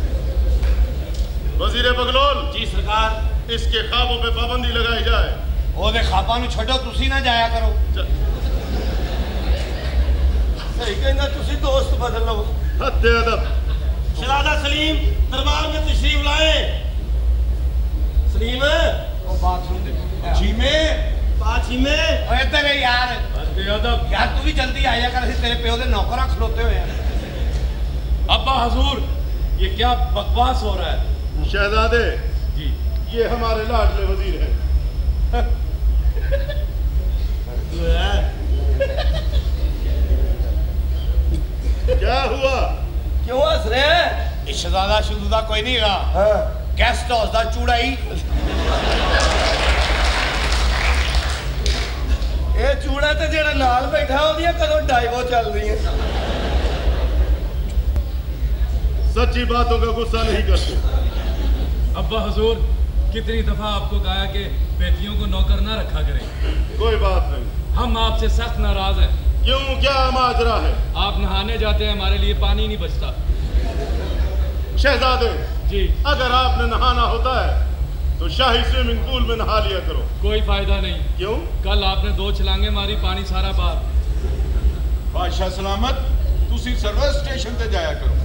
Speaker 3: वजीर बगलोल
Speaker 1: जी सरकार,
Speaker 3: इसके ख्वाबों पे पाबंदी लगाई जाए।
Speaker 14: ओदे ख्वाबां नूं छड्डो, तुसी ना जाया करो।
Speaker 2: सही कहना, तुसी दोस्त बदल लो।
Speaker 3: हद अदब।
Speaker 1: शहजादा सलीम दरबार में तशरीफ लाए। काशी में।
Speaker 5: ओए तेरे यार यार तू भी जल्दी आया कर, तेरे प्यो दे नौकरां खलोते हुए हैं।
Speaker 11: अब्बा हजूर ये क्या बकवास हो रहा है?
Speaker 3: शहजादे
Speaker 11: जी
Speaker 3: ये हमारे लाडले वजीर हैं। क्या हुआ?
Speaker 2: क्यों हंस रहे हैं?
Speaker 5: शहजादा शुदा कोई नहीं रहा।
Speaker 2: हाँ।
Speaker 5: गेस्ट हाउस दा चूड़ा ही
Speaker 2: ये चूड़ा ते जेड़ा नाल बैठा ओदियां कदों डाइवो चल रही है।
Speaker 3: सच्ची बातों का गुस्सा नहीं करते।
Speaker 11: अब्बा हजूर कितनी दफा आपको कहा कि बेटियों को नौकर ना रखा करें।
Speaker 3: कोई बात नहीं,
Speaker 11: हम आपसे सख्त नाराज हैं।
Speaker 3: क्यों, क्या माजरा है?
Speaker 11: आप नहाने जाते हैं, हमारे लिए पानी नहीं बचता।
Speaker 3: शहजादे
Speaker 11: जी
Speaker 3: अगर आपने नहाना होता है तो शाही स्विमिंग पूल में नहा लिया करो।
Speaker 11: कोई फायदा नहीं।
Speaker 3: क्यों?
Speaker 11: कल आपने दो छलांगे मारी, पानी सारा बाहर।
Speaker 4: बादशाह सलामत तुसी सर्विस स्टेशन पे जाया करो।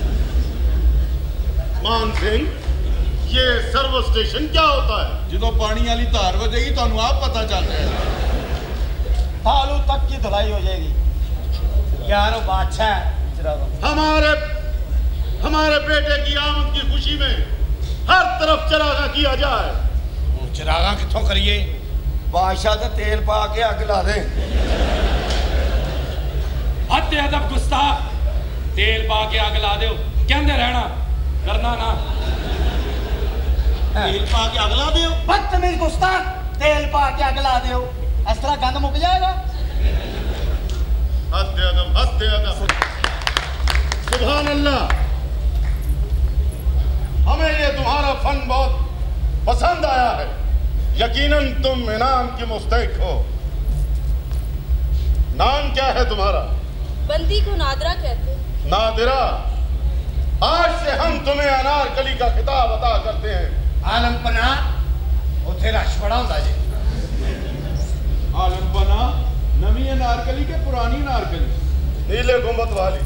Speaker 3: मान सिंह ये सर्व स्टेशन क्या होता है?
Speaker 4: जो पानी वाली धार बजेगी तो आप पता चल जाएगा।
Speaker 14: बालू तक की धुलाई हो जाएगी।
Speaker 5: यार बादशाह
Speaker 3: हमारे हमारे बेटे की आमद की खुशी में हर तरफ चरागा किया जाए।
Speaker 5: चरागा कितों करिए?
Speaker 2: बादशाह से तेल पा के अग ला दे।
Speaker 11: हद अदब गुस्ताख, तेल पा के अग ला दो, कहते रहना करना ना।
Speaker 1: तेल पा के अगला दो।
Speaker 14: बदतमीज गुस्ताख, तेल पा के अग ला दो, इस तरह गंद मुक जाएगा।
Speaker 3: हद अदब, हद अदब। सुभान अल्लाह, हमें ये तुम्हारा फन बहुत पसंद आया है। यकीनन तुम इनाम की मुस्तहिक हो। नाम क्या है तुम्हारा?
Speaker 8: बंदी को नादरा कहते हैं।
Speaker 3: नादिरा, आज से हम तुम्हें अनारकली का खिताब अता करते हैं।
Speaker 5: आलम पना उथे रश बड़ा होता जी।
Speaker 4: आलम पना नवी अनारकली के पुरानी अनारकली
Speaker 3: नीले गुंबद वाली।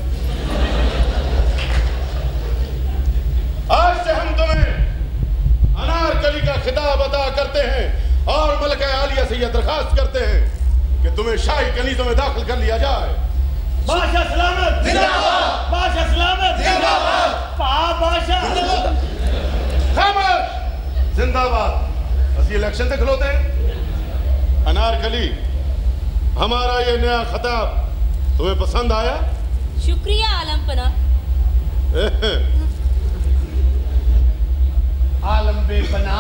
Speaker 3: आज से हम तुम्हें अनारकली का खिताब अता करते हैं और मलका आलिया से यह दरखास्त करते हैं कि तुम्हें शाही कनीज़ों में दाखिल कर लिया जाए।
Speaker 1: बादशाह सलामत जिंदाबाद, बादशाह सलामत जिंदाबाद, पाप बादशाह
Speaker 3: खामोश, जिंदाबाद। असली इलेक्शन से खिलौते हैं। अनारकली, हमारा ये नया खिताब तुम्हें पसंद आया?
Speaker 8: शुक्रिया आलम पना।
Speaker 5: आलम बेपना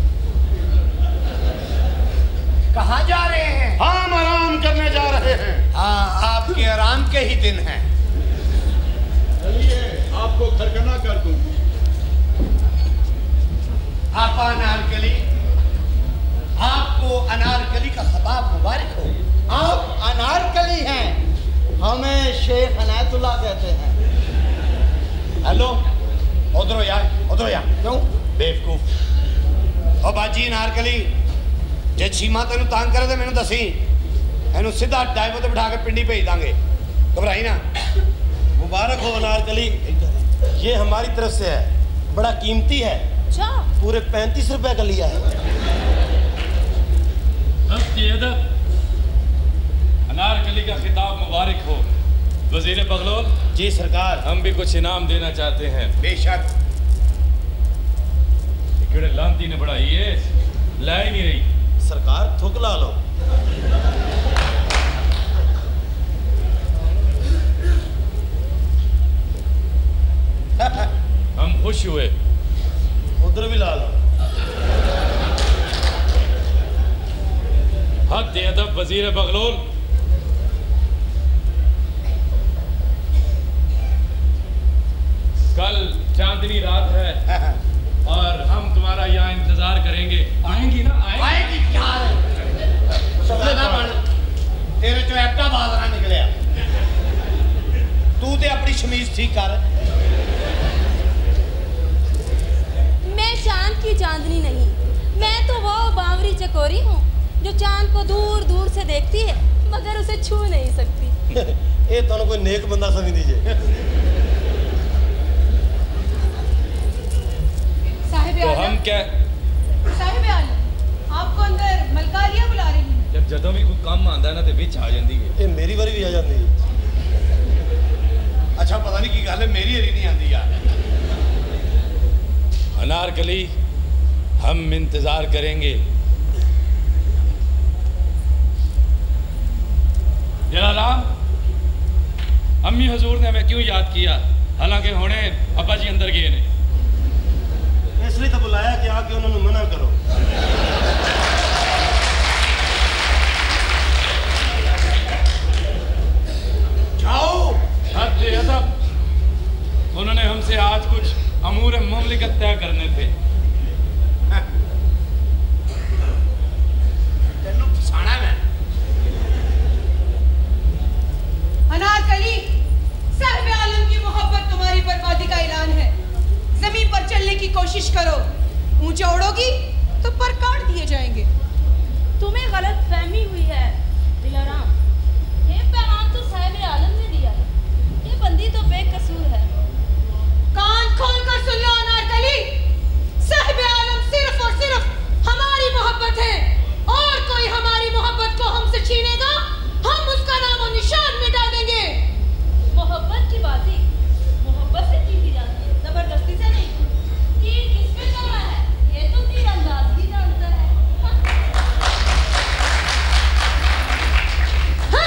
Speaker 5: कहाँ जा रहे हैं?
Speaker 3: हम आराम करने जा रहे हैं।
Speaker 5: हाँ, आपके आराम के ही दिन हैं।
Speaker 4: चलिए आपको खरगना कर दूं।
Speaker 5: आप अनारकली, आपको अनारकली का खिताब मुबारक हो।
Speaker 14: आप अनारकली हैं, हमें शेख अनायतुल्लाह कहते हैं।
Speaker 5: हेलो, उधरो यार, उधरो यार।
Speaker 14: क्यों?
Speaker 5: बेवकूफ। ओ बाजी अनारकली, जे सीमा तेन तंग करे तो मैनू दसी, इनू सीधा डाइवो ते बिठा के पिंडी भेज दांगे। घबराई ना।
Speaker 1: मुबारक हो अनारकली, ये हमारी तरफ से है, बड़ा कीमती है।
Speaker 8: अच्छा,
Speaker 1: पूरे पैंतीस रुपए का लिया है।
Speaker 11: अनारकली का खिताब मुबारक हो। वजीर बगलोल
Speaker 1: जी सरकार,
Speaker 11: हम भी कुछ इनाम देना चाहते हैं।
Speaker 5: बेशक।
Speaker 11: केड़े लांती ने बढ़ाई है, ला ही नहीं रही।
Speaker 1: सरकार थुक ला लो।
Speaker 11: हम खुश हुए।
Speaker 1: उधर भी ला लो।
Speaker 11: हद अदब वजीर बगलोल, कल चांदनी रात है और हम तुम्हारा यहाँ इंतजार करेंगे। आएंगी ना? आएंगी,
Speaker 5: आएगी क्या? तेरे चो ऐप्टा बाज ना निकलिया। तू ते अपनी शमीज ठीक कर।
Speaker 8: मैं चांद की चांदनी नहीं, मैं तो वो बावरी चकोरी हूँ जो चांद को दूर दूर से देखती है मगर उसे छू नहीं सकती।
Speaker 1: ये तो कोई नेक बंदा समझ दीजिए।
Speaker 11: तो हम क्या?
Speaker 9: साहिब आलम, आपको अंदर मलका आलिया बुला रही है।
Speaker 11: जब जदों भी कोई काम आंदा है ना ते विच आ जांदी है।
Speaker 1: ये मेरी बारी भी आ जाती है।
Speaker 3: अच्छा पता नहीं की गल है, मेरी हरी नहीं आती यार।
Speaker 11: अनारकली, हम इंतजार करेंगे। जलाराम, अम्मी हजूर ने हमें क्यों याद किया, हालांकि हुणे अब्बा जी अंदर गए ने?
Speaker 1: इसलिए तो बुलाया कि आके उन्होंने मना करो।
Speaker 3: जाओ।
Speaker 11: हद अदब, उन्होंने हमसे आज कुछ अमूर मुमलिकत तय करने थे।
Speaker 3: तेनू फसाना है।
Speaker 9: अनारकली, साहिब आलम की मोहब्बत तुम्हारी बर्बादी का ऐलान है। जमीन पर चलने की कोशिश करो, ऊंचा उड़ोगी तो पर काट दिए जाएंगे।
Speaker 8: तुम्हें गलत फहमी हुई है दिलाराम। ये पैगाम तो साहिब आलम ने दिया है, ये बंदी तो बेकसूर है।
Speaker 9: कान खोल कर सुन लो अनारकली, साहिब आलम सिर्फ और सिर्फ हमारी मोहब्बत है, और कोई हमारी मोहब्बत को हमसे छीनेगा, हम उसका नाम और निशान मिटा देंगे।
Speaker 8: मोहब्बत की बातें मोहब्बत से जीती जाती है, जबरदस्ती से नहीं। तीर किस पे चला है ये तो तीरंदाज ही जानता है।
Speaker 9: हाँ?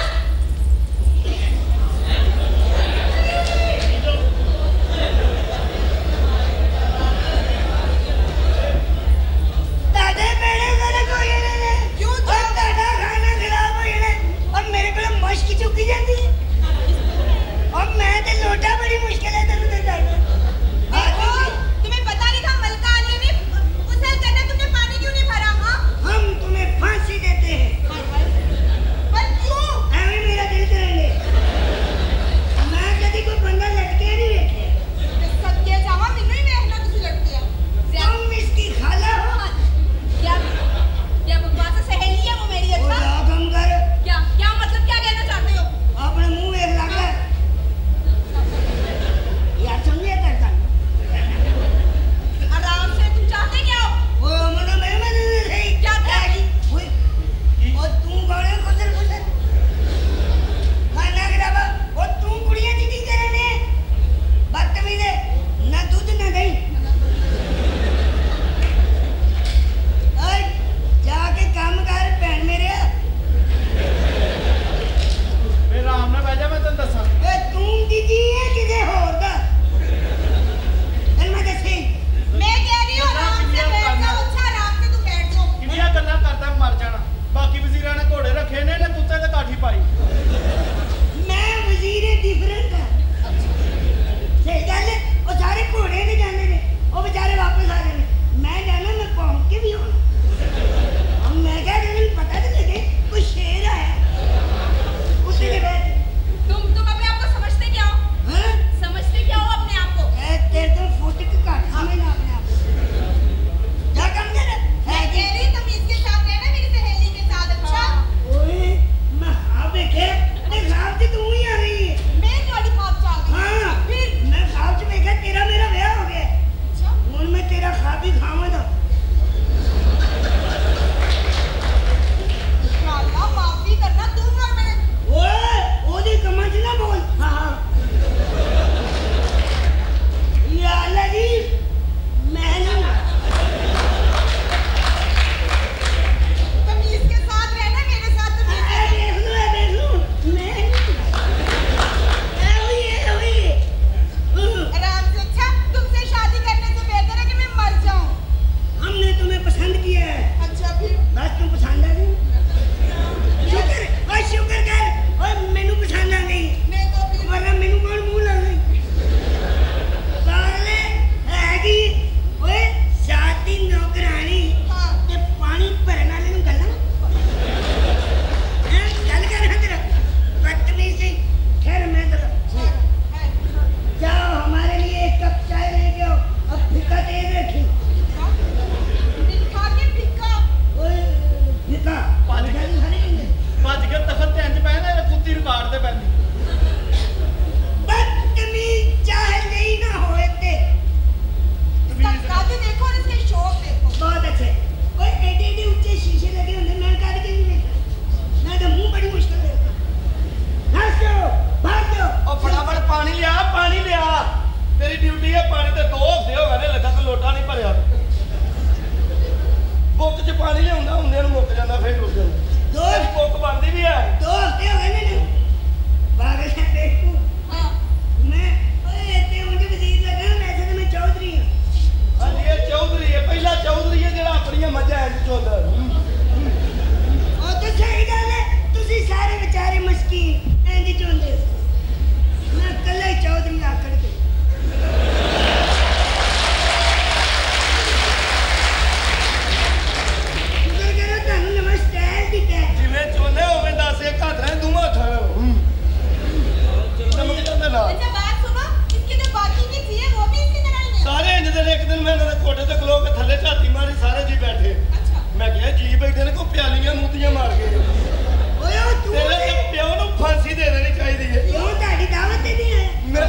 Speaker 2: पानी लिया होंगे मुक जाता फिर रुक जाता
Speaker 12: दो
Speaker 2: भुख बनती भी है
Speaker 12: दो हफ्ते हो गए मैंने पागल है देखो हाँ मैं ओए इतने मुझे वजीर लगा वैसे तो मैं चौधरी हूं
Speaker 2: हां ये चौधरी है पहला चौधरी है जेड़ा अपनी मजा है चौधर
Speaker 12: ओ तो सही गल है तुसी सारे बेचारे मस्कीन एंदी चोंदे मैं कल्ले चौधरी आकड़ के
Speaker 2: एक दिन मैं कोठे ते खलो के थले झाती मारी सारे जी बैठे अच्छा मैं कहा जी बैठे ने को प्यालियां मूतियां मार के
Speaker 12: ओए ओ तू
Speaker 2: तेरे ते प्यो नु फांसी दे देनी चाहिए है
Speaker 12: क्यों ताड़ी दावत देनी है
Speaker 2: मैं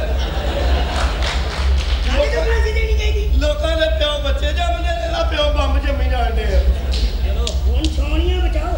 Speaker 12: ताड़ी तो फांसी देनी चाहिए
Speaker 2: लोकां दे प्यो बच्चे जमदे ने ना प्यो बंब जम्मी जांदे हैं
Speaker 12: चलो हुन छोनियां बचाओ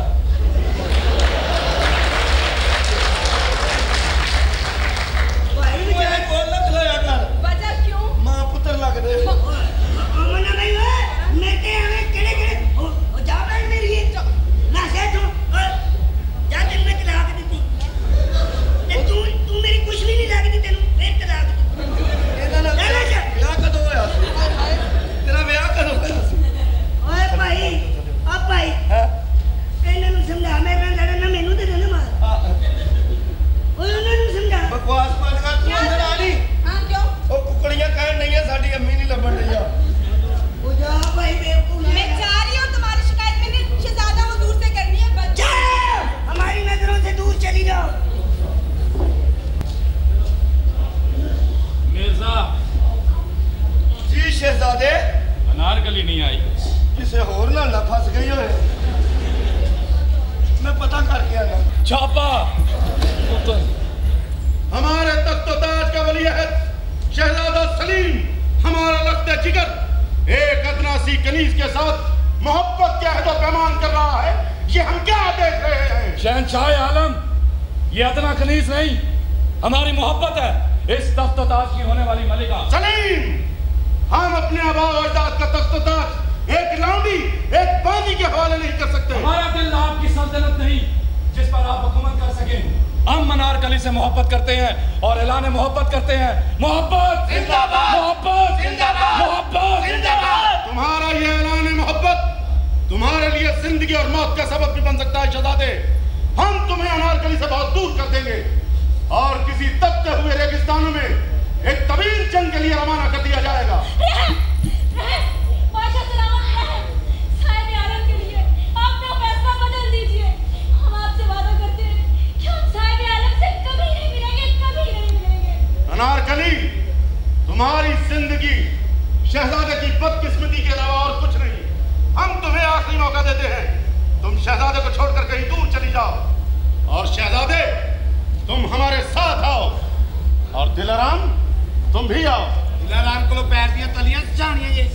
Speaker 12: भाई
Speaker 2: मुझे बोल ना खलाया कर
Speaker 8: वजह क्यों
Speaker 2: मां पुत्र लगदे
Speaker 12: मना भाई ओए मेरे हमें केड़े केड़े ओ जा भाई मेरी ना से तू जा दिन में तलाक दी ते तू तू मेरी कुछ भी नहीं लगदी तेनु फिर तलाक
Speaker 2: एदा ना ब्याह कदों होया तेरा ब्याह कदों होया
Speaker 12: ओए भाई अब भाई
Speaker 2: हां
Speaker 12: ਇਹਨਾਂ ਨੂੰ ਸਮਝਾ ਮੈਂ ਕਹਿੰਦਾ ਨਾ ਮੈਨੂੰ ਤੇ ਨਾ ਮਾਰ ਓਏ ਉਹਨਾਂ ਨੂੰ ਸਮਝਾ
Speaker 2: बकवास मत कर तू अंदर आ नहीं
Speaker 8: हां क्यों
Speaker 2: ओ कुकड़ियां कहन नहीं है साडी अम्मी नहीं लबन रही है
Speaker 12: ओ जा भाई बेवकूफ
Speaker 8: मैं जा रही हूं तुम्हारी शिकायत मैंने शहजादा हुजूर से करनी है बस
Speaker 12: जाओ हमारी नजरों से दूर चली जाओ
Speaker 11: मिर्जा
Speaker 2: जी शहजादे
Speaker 11: अनारकली नहीं आई
Speaker 2: किसे होर ना ना फंस गई होए मैं पता करके आना
Speaker 11: छापा
Speaker 3: हमारे तख्त ताज का वलीअहद शहजादा सलीम हमारा लख्त जिगर एक अदनासी कनीज के साथ मोहब्बत के अहद पैमान कर रहा है ये हम क्या देख रहे हैं
Speaker 11: शहंशाह आलम ये अदना कनीज नहीं हमारी मोहब्बत है इस तख्त ताज की होने वाली मलिका
Speaker 3: सलीम हम अपने आबा और अजदाद का तख्त ताज एक लाउंडी एक बांदी के हवाले नहीं कर सकते
Speaker 11: हमारा दिल आपकी सल्तनत नहीं जिस पर आप हुकूमत कर सकें हम अनारकली से मोहब्बत करते हैं और ऐलान मोहब्बत करते हैं मोहब्बत
Speaker 3: जिंदाबाद
Speaker 11: मोहब्बत
Speaker 3: जिंदाबाद
Speaker 11: मोहब्बत
Speaker 3: जिंदाबाद तुम्हारा ये ऐलान मोहब्बत तुम्हारे लिए जिंदगी और मौत का सबब भी बन सकता है शहजादे हम तुम्हें अनारकली से बहुत दूर कर देंगे और किसी तपते हुए रेगिस्तानों में एक तवील जंग के लिए रवाना कर दिया जाएगा अनारकली तुम्हारी जिंदगी शहजादे की बदकिस्मती के अलावा और कुछ नहीं हम तुम्हें आखिरी मौका देते हैं तुम शहजादे को छोड़कर कहीं दूर चली जाओ और शहजादे तुम हमारे साथ आओ और दिलाराम तुम भी आओ
Speaker 10: दिलाराम को पैर दिया तलियां जानियां ये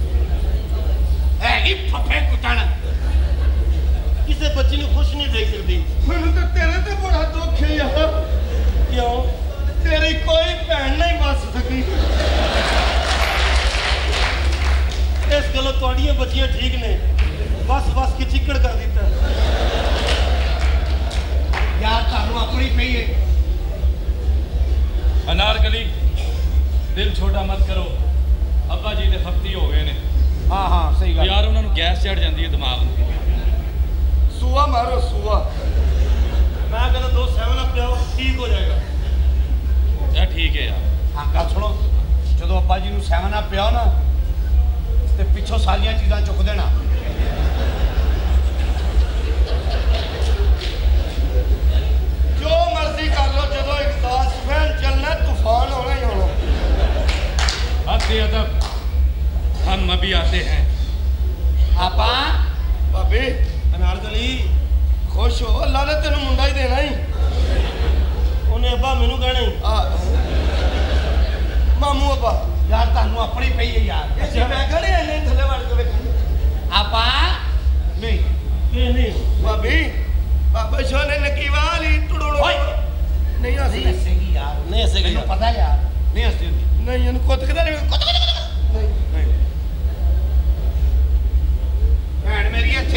Speaker 10: हैगी फफे कुटण
Speaker 1: किसी बच्ची ने खुश नहीं देख सकती
Speaker 2: मैंने तो तेरे ते बड़ा दुख है यार क्यों तेरी कोई भैन नहीं बस सकी
Speaker 1: इस गलो तोड़ियां बच्चियां ठीक ने बस बस की चिकड़ कर दिता
Speaker 10: यार तानू अपनी पई है
Speaker 11: अनारकली दिल छोटा मत करो अब्बा जी दे खफ्ती हो गए ने
Speaker 10: हां हां सही गल
Speaker 11: यार उन्होंने गैस चढ़ जाती है दिमाग में
Speaker 2: सुआ मारो सुआ
Speaker 1: मैं कहता दो सेवन अप जाओ ठीक हो जाएगा
Speaker 11: यार ठीक है यार
Speaker 10: हां गल सुनो जदों अब्बा जी नु सेवन अप पिया ना ते पिछों सारियां चीज़ां चुक देना
Speaker 2: जो मर्जी कर लो जदों एग्जॉस्ट फैन चलना तूफान होना ही होना
Speaker 11: आते अदब हम अभी आते हैं
Speaker 10: आपा
Speaker 2: भाभी
Speaker 1: अनारकली
Speaker 2: खुश हो अल्लाह ने तेन मुंडा ही देना ही
Speaker 1: उन्हें अब्बा मैनू कहना ही
Speaker 2: मामू अब्बा
Speaker 10: यार तानू अपनी पई है यार
Speaker 2: अच्छा मैं खड़े नहीं थले वड़ के वेख
Speaker 10: आपा नहीं
Speaker 1: नहीं नहीं
Speaker 2: भाभी बाबा सोने नकी वाली टुड़ुड़ो नहीं हंस
Speaker 10: नहीं हंसेगी यार
Speaker 1: नहीं हंसेगी
Speaker 10: मैनू पता है यार नहीं हंसती
Speaker 2: नहीं इनको कुछ कदा नहीं कुछ नहीं
Speaker 10: भैन मेरी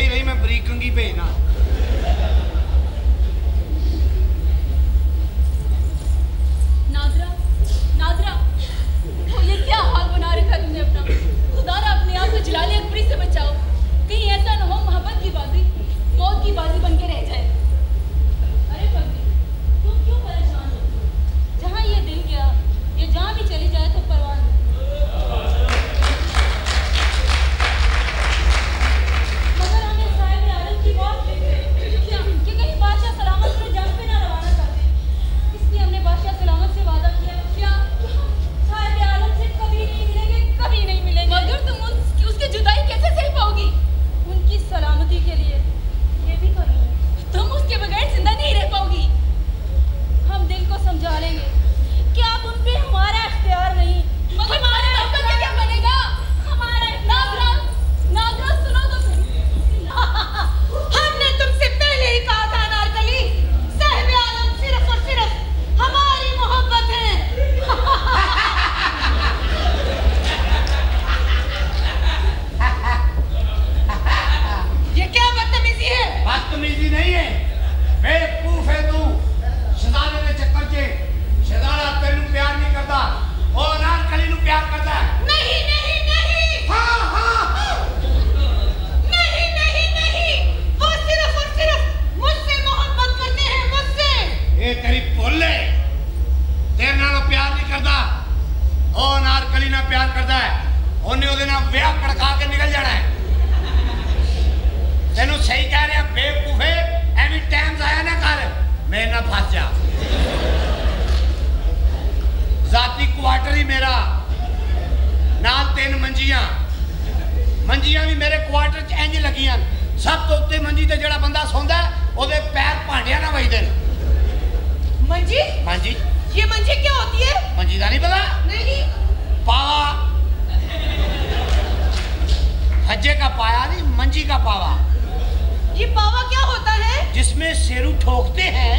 Speaker 10: नहीं है, बेवकूफ है तू। शहजादे के चक्कर चे शहजादा तेनू प्यार नहीं करता, और अनारकली नू प्यार करता है।
Speaker 9: नहीं नहीं नहीं,
Speaker 10: हाँ हाँ
Speaker 9: नहीं नहीं नहीं, वो सिर्फ और सिर्फ मुझसे मोहब्बत करते हैं, मुझसे।
Speaker 10: ये तेरी भुल है, तेरे नाल प्यार नहीं करता, और अनारकली नाल प्यार करता है। उन्हें उहदे नाल ब्याह कड़का के निकल जाना है। तेनू सही कह रहा बेवकूफे, एनी टाइम आया ना कर, मेरे ना फंस जा। जाती क्वार्टर ही मेरा, नाल तीन मंजियां, मंजियां भी मेरे क्वार्टर च इंज लगियां। सब तो उत्ते मंजी ते जेड़ा बंदा सौंदा है, ओदे पैर भांडियां ना वजदे ने।
Speaker 9: मंजी?
Speaker 10: मंजी?
Speaker 9: ये मंजी क्या होती है?
Speaker 10: मंजी का नहीं पता?
Speaker 9: नहीं।
Speaker 10: पावा, हज्जे का पाया नहीं, मंजी का पावा।
Speaker 9: ये पावा क्या होता है?
Speaker 10: जिसमें शेरू ठोकते हैं।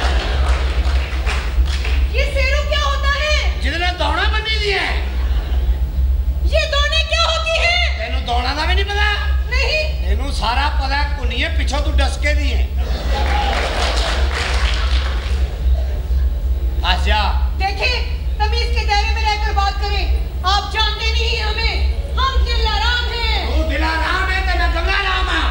Speaker 9: ये शेरू क्या होता है?
Speaker 10: जिसने दौड़ा बनी दी है।
Speaker 9: ये दौड़े क्या होती है?
Speaker 10: तेनू दौड़ा का भी नहीं पता?
Speaker 9: नहीं।
Speaker 10: तेनू सारा पता है, कुनिए पिछों तू डसके दी है। आजा।
Speaker 9: देखिए, तमीज के दायरे में रहकर बात करें। आप जानते नहीं हमें, हम दिलाराम हैं।
Speaker 10: तू दिलाराम है तो मैं गमलाराम हां।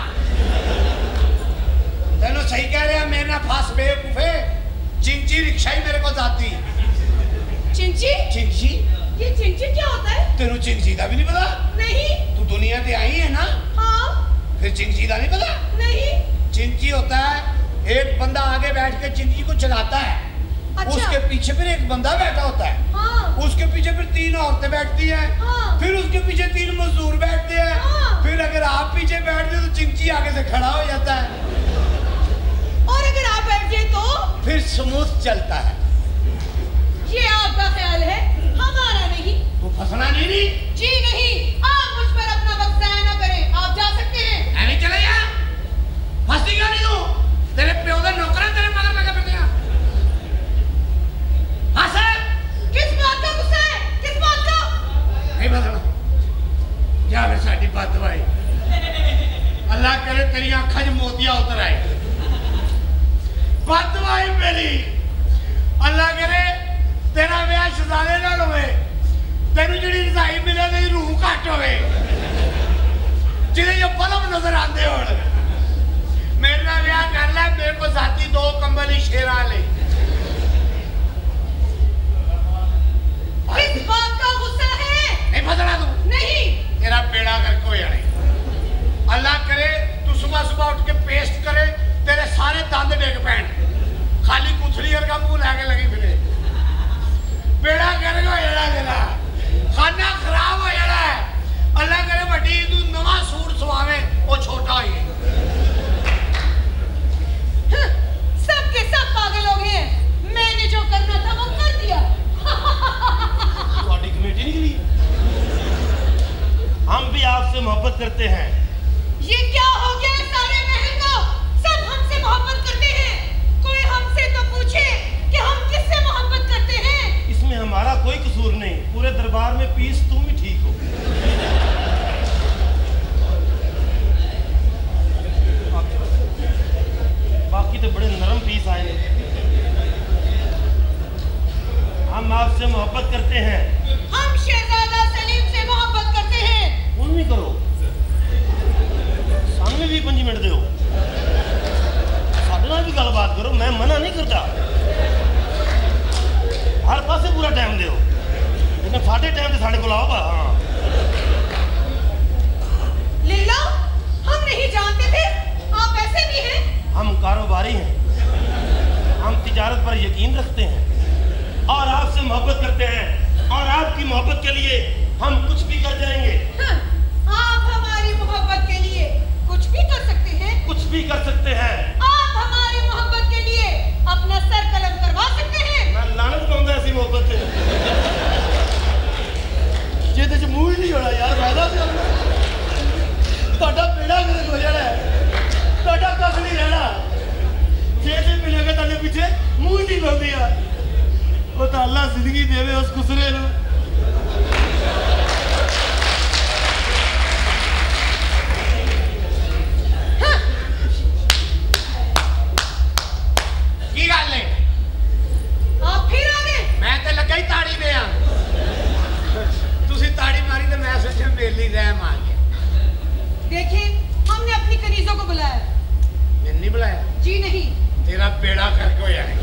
Speaker 10: तेनू सही कह रहा, मेरे ना फास बेवकूफे। चिंची रिक्शा ही मेरे को जाती।
Speaker 9: चिंची?
Speaker 10: चिंची?
Speaker 9: ये चिंची क्या होता है?
Speaker 10: तेनू चिंची का भी नहीं पता?
Speaker 9: नहीं।
Speaker 10: तू दुनिया से आई है ना?
Speaker 9: हाँ।
Speaker 10: फिर चिंची का नहीं पता?
Speaker 9: नहीं।
Speaker 10: चिंची होता है, एक बंदा आगे बैठ के चिंची को चलाता है। अच्छा। उसके पीछे फिर एक बंदा बैठा होता है।
Speaker 9: हाँ।
Speaker 10: उसके पीछे फिर तीन औरतें बैठती हैं।
Speaker 9: हाँ।
Speaker 10: फिर उसके पीछे तीन मजदूर बैठते हैं।
Speaker 9: हाँ।
Speaker 10: फिर अगर आप पीछे बैठते तो चिंची आगे से खड़ा हो जाता है।
Speaker 9: और अगर आप बैठ जाए तो
Speaker 10: फिर स्मूथ चलता है।
Speaker 9: ये आपका ख्याल है, हमारा नहीं।
Speaker 10: तो फंसना नहीं नहीं?
Speaker 9: जी नहीं, आप मुझ पर अपना वक्त जाया ना करें, आप जा सकते हैं।
Speaker 10: ऐसे चले जा, फंसी क्यों नहीं तू? तेरे प्यो दे नौकर तेरे मगर लगे फिरते हैं। हाँ सर,
Speaker 9: किस बात का गुस्सा है? किस बात का?
Speaker 10: नहीं बदलना, या फिर साड़ी बात भाई। अल्लाह करे तेरी आँखों में मोतिया उतर आए। बात भाई मेरी, अल्लाह करे तेरा ब्याह शहजादे नाल होवे, तेनू जिहड़ी रज़ाई मिले तेरी रूह घट होवे, जिहदे जो बल्ब नजर आंदे होण। मेरे नाल ब्याह कर ले, मेरे को जाती दो कंबल ही शेरां ले।
Speaker 9: किस बात का गुस्सा है?
Speaker 10: नहीं फसना तू?
Speaker 9: नहीं।
Speaker 10: तेरा बेड़ा करके हो जाने। अल्लाह करे तू सुबह सुबह उठ के पेस्ट करे, तेरे सारे दंद डिग पैण, खाली कुथली वर्गा मुंह लैके लगी फिरे। बेड़ा करके हो जाना तेरा, खाना खराब हो जाना है। अल्लाह करे वड्डी तू नवा सूट सवावे, वो छोटा हो जाए।
Speaker 9: सब के सब पागल हो गए हैं। मैंने जो करना था वो कर दिया।
Speaker 1: तुम्हारी कमेटी निकली। हम भी आपसे मोहब्बत करते हैं।
Speaker 9: ये क्या हो गया सारे महल को? सब हमसे मोहब्बत करते हैं। कोई हमसे तो पूछे कि हम किससे मोहब्बत करते हैं।
Speaker 1: इसमें हमारा कोई कसूर नहीं, पूरे दरबार में पीस तुम ही ठीक हो। बाकी तो बड़े नरम पीस आए। हम आपसे मोहब्बत करते हैं।
Speaker 9: हम शहजादा सलीम से मोहब्बत करते हैं।
Speaker 1: उन भी करो, सामने भी पंजी मिनट दो, साढ़े नाल भी गलबात करो, मैं मना नहीं करता। हर पासे पूरा टाइम दो, लेकिन साढ़े टाइम से साढ़े को लाओ। हाँ
Speaker 9: लीला, हम नहीं जानते थे आप ऐसे भी हैं।
Speaker 1: हम कारोबारी हैं, हम तिजारत पर यकीन रखते हैं और आपसे मोहब्बत करते हैं, और आपकी मोहब्बत के लिए हम कुछ भी कर जाएंगे।
Speaker 9: हाँ, आप हमारी मोहब्बत के लिए कुछ भी कर सकते हैं।
Speaker 1: कुछ भी कर सकते हैं।
Speaker 9: आप हमारी मोहब्बत के लिए अपना सर कलम करवा सकते हैं।
Speaker 1: मैं लानत पाऊंगा ऐसी मोहब्बत से। जिहदे च मूंह ही नहीं होना यार, फायदा से ਤੁਹਾਡਾ बेड़ा गर्क हो जाना है, ਤੁਹਾਡਾ कख नहीं रहना। जे जे मिलेगा ਤੁਹਾਡੇ पीछे मूंह ही नहीं बोलती यार। वो तो अल्लाह जिंदगी देवे उस खुसरे नु।
Speaker 9: जी नहीं।
Speaker 10: तेरा बेड़ा करके हो जाए।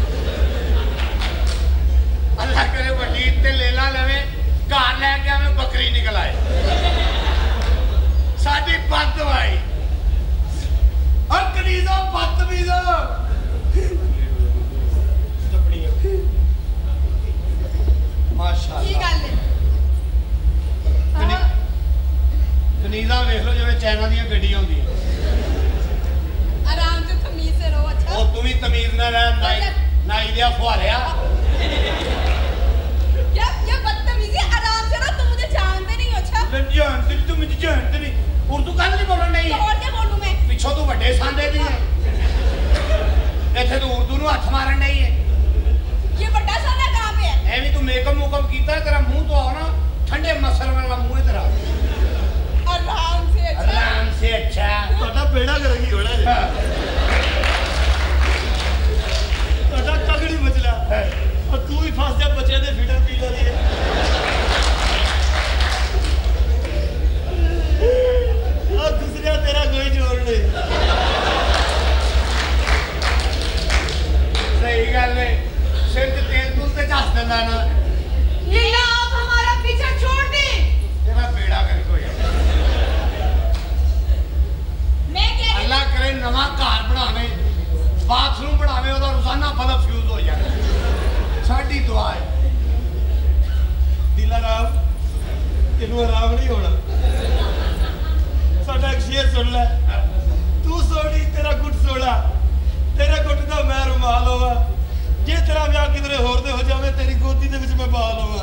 Speaker 10: अल्लाह करे वजीद ते लेला लवे घर लैके आवे बकरी निकल आए साडी बद भाई और कनीज़ो बदतमीज़ो
Speaker 9: की गल है
Speaker 10: कनीज़ा वेख लो जिवें चाइना दी गड्डियां होंदियां
Speaker 9: आराम से तमीज से रहो। अच्छा
Speaker 10: ओ तू भी तमीज ना रह नाई नाई दिया फुहारिया
Speaker 9: क्या क्या बदतमीजी। आराम से रहो। तुम मुझे जानते नहीं हो। अच्छा
Speaker 10: जानते नहीं, तुम मुझे जानते नहीं। उर्दू कल नहीं बोलना नहीं
Speaker 9: तो और क्या बोलूं मैं?
Speaker 10: पिछों तू बड़े सांदे दी है इत्थे तू उर्दू नूं हथ मारन नहीं है।
Speaker 9: ये बड़ा साला कहां पे है?
Speaker 10: ऐ भी तू मेकअप मुकअप कीता तेरा मुंह तो आओ ना ठंडे मसल वाला मुंह है तेरा।
Speaker 9: आराम से। अच्छा
Speaker 10: आराम से। अच्छा
Speaker 1: ਤੁਹਾਡਾ ਬੇੜਾ ਕਰੇਗੀ ਹੋਣਾ ਜੀ ਤੁਹਾਡਾ ਤਗੜੀ ਮਚਲਾ और तू ही फंस जा बच्चे दे फीडर पी ला लिए और दूसरा तेरा कोई जोड़ नहीं।
Speaker 10: सही गल है सिर ते तेल तूल ते चस देंदा ना।
Speaker 9: ये ना आप हमारा पीछा छोड़ दे।
Speaker 10: तेरा बेड़ा करके हो जाए।
Speaker 9: मैं कह रही
Speaker 10: अल्लाह करे नवा घर बनावे बाथरूम बनावे ओदा रोजाना बल्ब फ्यूज हो जाए साडी दुआ है।
Speaker 1: दिल आराम तेनू आराम नहीं होना। साडा एक शेर सुन ले तू सोनी तेरा गुट सोना तेरे गुट दा मैं रुमाल होवा जे तेरा ब्याह किधरे होर दे हो जावे तेरी गोदी दे विच मैं बाल होवा।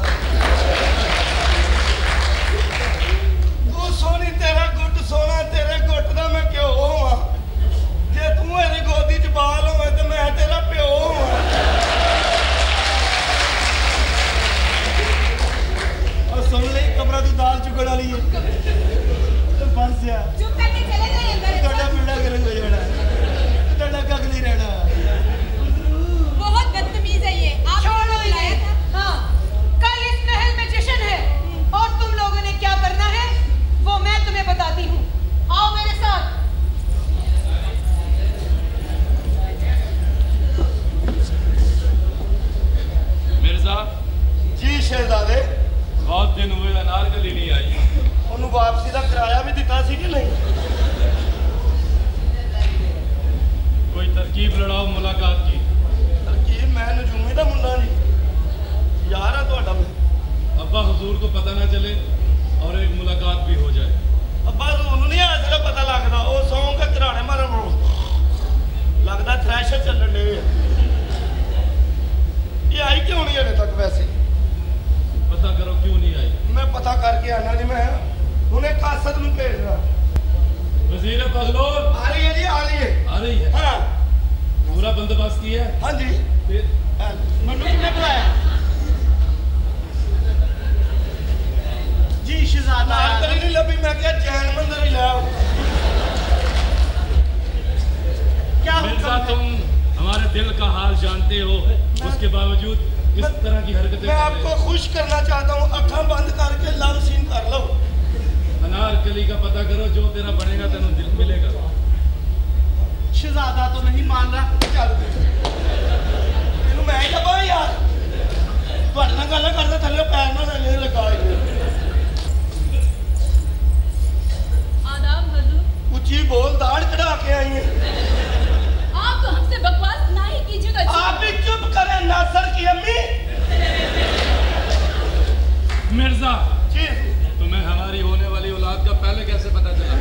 Speaker 1: तू सोनी तेरा गुट सोना तेरे गुट दा मैं क्यों होवा जे तू मेरी गोदी च बाल होवे ते मैं तेरा प्यो होवा। सुन ले कमरा तू दाल चुगड़ वाली है तो फंस जा।
Speaker 9: चुप करके चले जाइए अंदर।
Speaker 1: ਤੁਹਾਡਾ ਪੀੜਾ ਕਰਨ ਹੋ ਜਾਣਾ ਤੁਹਾਡਾ ਕੱਖ नहीं रहना।
Speaker 9: बहुत बदतमीज है ये। आप छोड़ो लाया था। हाँ कल इस महल में जश्न है और तुम लोगों ने क्या करना है वो मैं तुम्हें बताती हूँ। आओ मेरे साथ।
Speaker 11: मिर्जा
Speaker 1: जी शहजादे
Speaker 11: बहुत दिन हुए अनारकली नहीं आई।
Speaker 1: ਉਹਨੂੰ ਵਾਪਸੀ ਦਾ ਕਿਰਾਇਆ ਵੀ ਦਿੱਤਾ ਸੀ ਕਿ ਨਹੀਂ?
Speaker 11: कोई तरकीब लड़ाओ मुलाकात की।
Speaker 1: ਤਰਕੀਬ मैं नजूमी ਦਾ ਮੁੰਡਾ ਜੀ यार है ਤੁਹਾਡਾ मैं।
Speaker 11: अब्बा हुजूर को पता ना चले और एक मुलाकात भी हो जाए।
Speaker 1: ਅੱਬਾ ਉਹਨੂੰ ਨਹੀਂ ਅੱਜ ਦਾ ਪਤਾ ਲੱਗਦਾ ਉਹ ਸੌਂ ਕੇ ਘਰਾਣੇ ਮਾਰਨ ਨੂੰ ਲੱਗਦਾ ਥ੍ਰੈਸ਼ਰ ਚੱਲਣ ਦੇ। ਇਹ ਆਈ ਕਿਉਂ ਨਹੀਂ ਹਲੇ ਤੱਕ ਵੈਸੇ?
Speaker 11: पता करो क्यों नहीं आई।
Speaker 1: मैं पता करके आना जी मैं उन्हें कासद में भेजना।
Speaker 11: वजीर बगलोर
Speaker 1: आ रही है जी आ रही है
Speaker 11: आ रही है।
Speaker 1: हाँ
Speaker 11: पूरा बंदोबस्त किया है।
Speaker 1: हाँ जी
Speaker 11: फिर
Speaker 1: मनु किसने बुलाया? जी शहजादा नारकली नहीं लभी मैं क्या जैन मंदिर ही लाया। क्या
Speaker 11: मिर्जा तुम हमारे दिल का हाल जानते हो उसके बावजूद इस तरह की हरकतें
Speaker 1: मैं आपको खुश करना चाहता हूँ अखा बंद करके लव सीन कर लो।
Speaker 11: अनारकली का पता करो जो तेरा बनेगा तेन दिल मिलेगा।
Speaker 1: शहजादा तो नहीं मान रहा चल तेन मैं ही लभा यार ਤੁਹਾਡੇ ਨਾਲ ਗੱਲ ਕਰਦਾ ਥੱਲੇ ਪੈਰ ਨਾਲ ਨਹੀਂ ਲਗਾ।
Speaker 8: आदाब हजूर।
Speaker 1: ਉੱਚੀ ਬੋਲ दाढ़ कढ़ा के आई है।
Speaker 8: आप तो हमसे बकवास ना ही कीजिएगा।
Speaker 1: आप भी चुप करें नासर की अम्मी।
Speaker 11: मिर्जा
Speaker 1: जी
Speaker 11: तुम्हें हमारी होने वाली औलाद का पहले कैसे पता चला?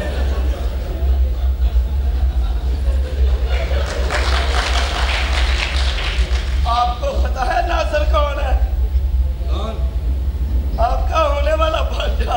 Speaker 1: आपको पता है नासर कौन है?
Speaker 11: कौन?
Speaker 1: आपका होने वाला भांजा।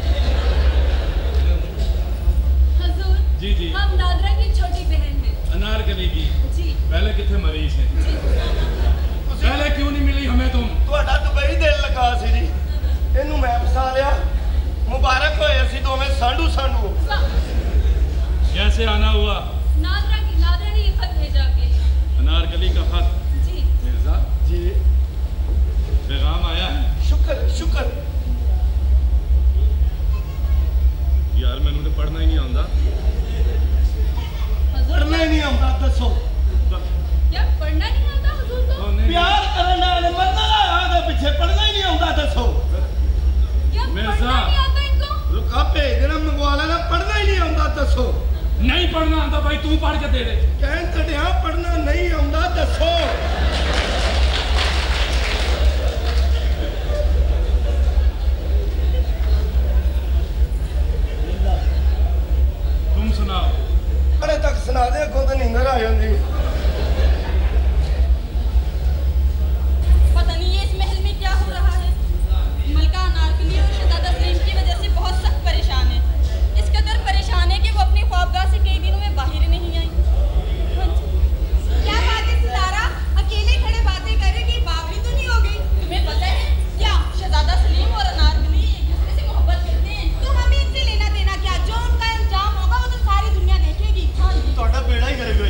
Speaker 8: हजूर
Speaker 11: जी जी
Speaker 8: हम नादरा की छोटी बहन हैं।
Speaker 11: अनारकली की
Speaker 8: जी
Speaker 11: पहले कितने मरीज हैं? पहले क्यों नहीं मिली हमें तुम?
Speaker 1: ਤੁਹਾਡਾ ਦੁਬਈ ਦਿਲ ਲਗਾ ਸੀ ਜੀ ਇਹਨੂੰ ਮੈਂ ਫਸਾ ਲਿਆ। ਮੁਬਾਰਕ ਹੋਏ ਅਸੀਂ ਦੋਵੇਂ ਸਾਂਢੂ ਸਾਂਢੂ।
Speaker 11: कैसे आना हुआ?
Speaker 8: नादरा की नादरा ने ये खत भेजा के लिए।
Speaker 11: अनारकली का खत।
Speaker 8: जी
Speaker 11: मिर्जा
Speaker 1: जी
Speaker 11: पैगाम आया है।
Speaker 1: शुक्र शुक्र।
Speaker 11: यार मैंने तो पढ़ना ही नहीं आता।
Speaker 8: हजूर
Speaker 1: पढ़ना ही नहीं आता दसो
Speaker 2: दसो
Speaker 11: नहीं पढ़ना आंदा भाई तू पढ़ के दे दे
Speaker 2: कहन कढ़िया पढ़ना नहीं आंदा दसो
Speaker 11: तुम सुनाओ
Speaker 2: अरे तक सुना दे को तो नींदर आ जाती
Speaker 8: पता नहीं ये इस महल में क्या हो रहा है। मलका अनारकली और शहजादा सलीम की वजह से बहुत सख्त परेशान है। इस कदर परेशान है कि वो अपनी ख्वाबगाह से कई दिनों में बाहर ही नहीं आई।
Speaker 9: क्या बात है सितारा, अकेले खड़े बातें कर रहे कि बावरी तो नहीं हो गई?
Speaker 8: तुम्हें पता है क्या शहजादा सलीम और अनारकली एक दूसरे से मोहब्बत करते हैं?
Speaker 9: तो हमें इनसे लेना देना क्या? जो उनका अंजाम होगा वो तो सारी दुनिया देखेगी।
Speaker 8: हाँ जी।
Speaker 1: ਤੁਹਾਡਾ ਬੇੜਾ ਹੀ ਕਰੇਗਾ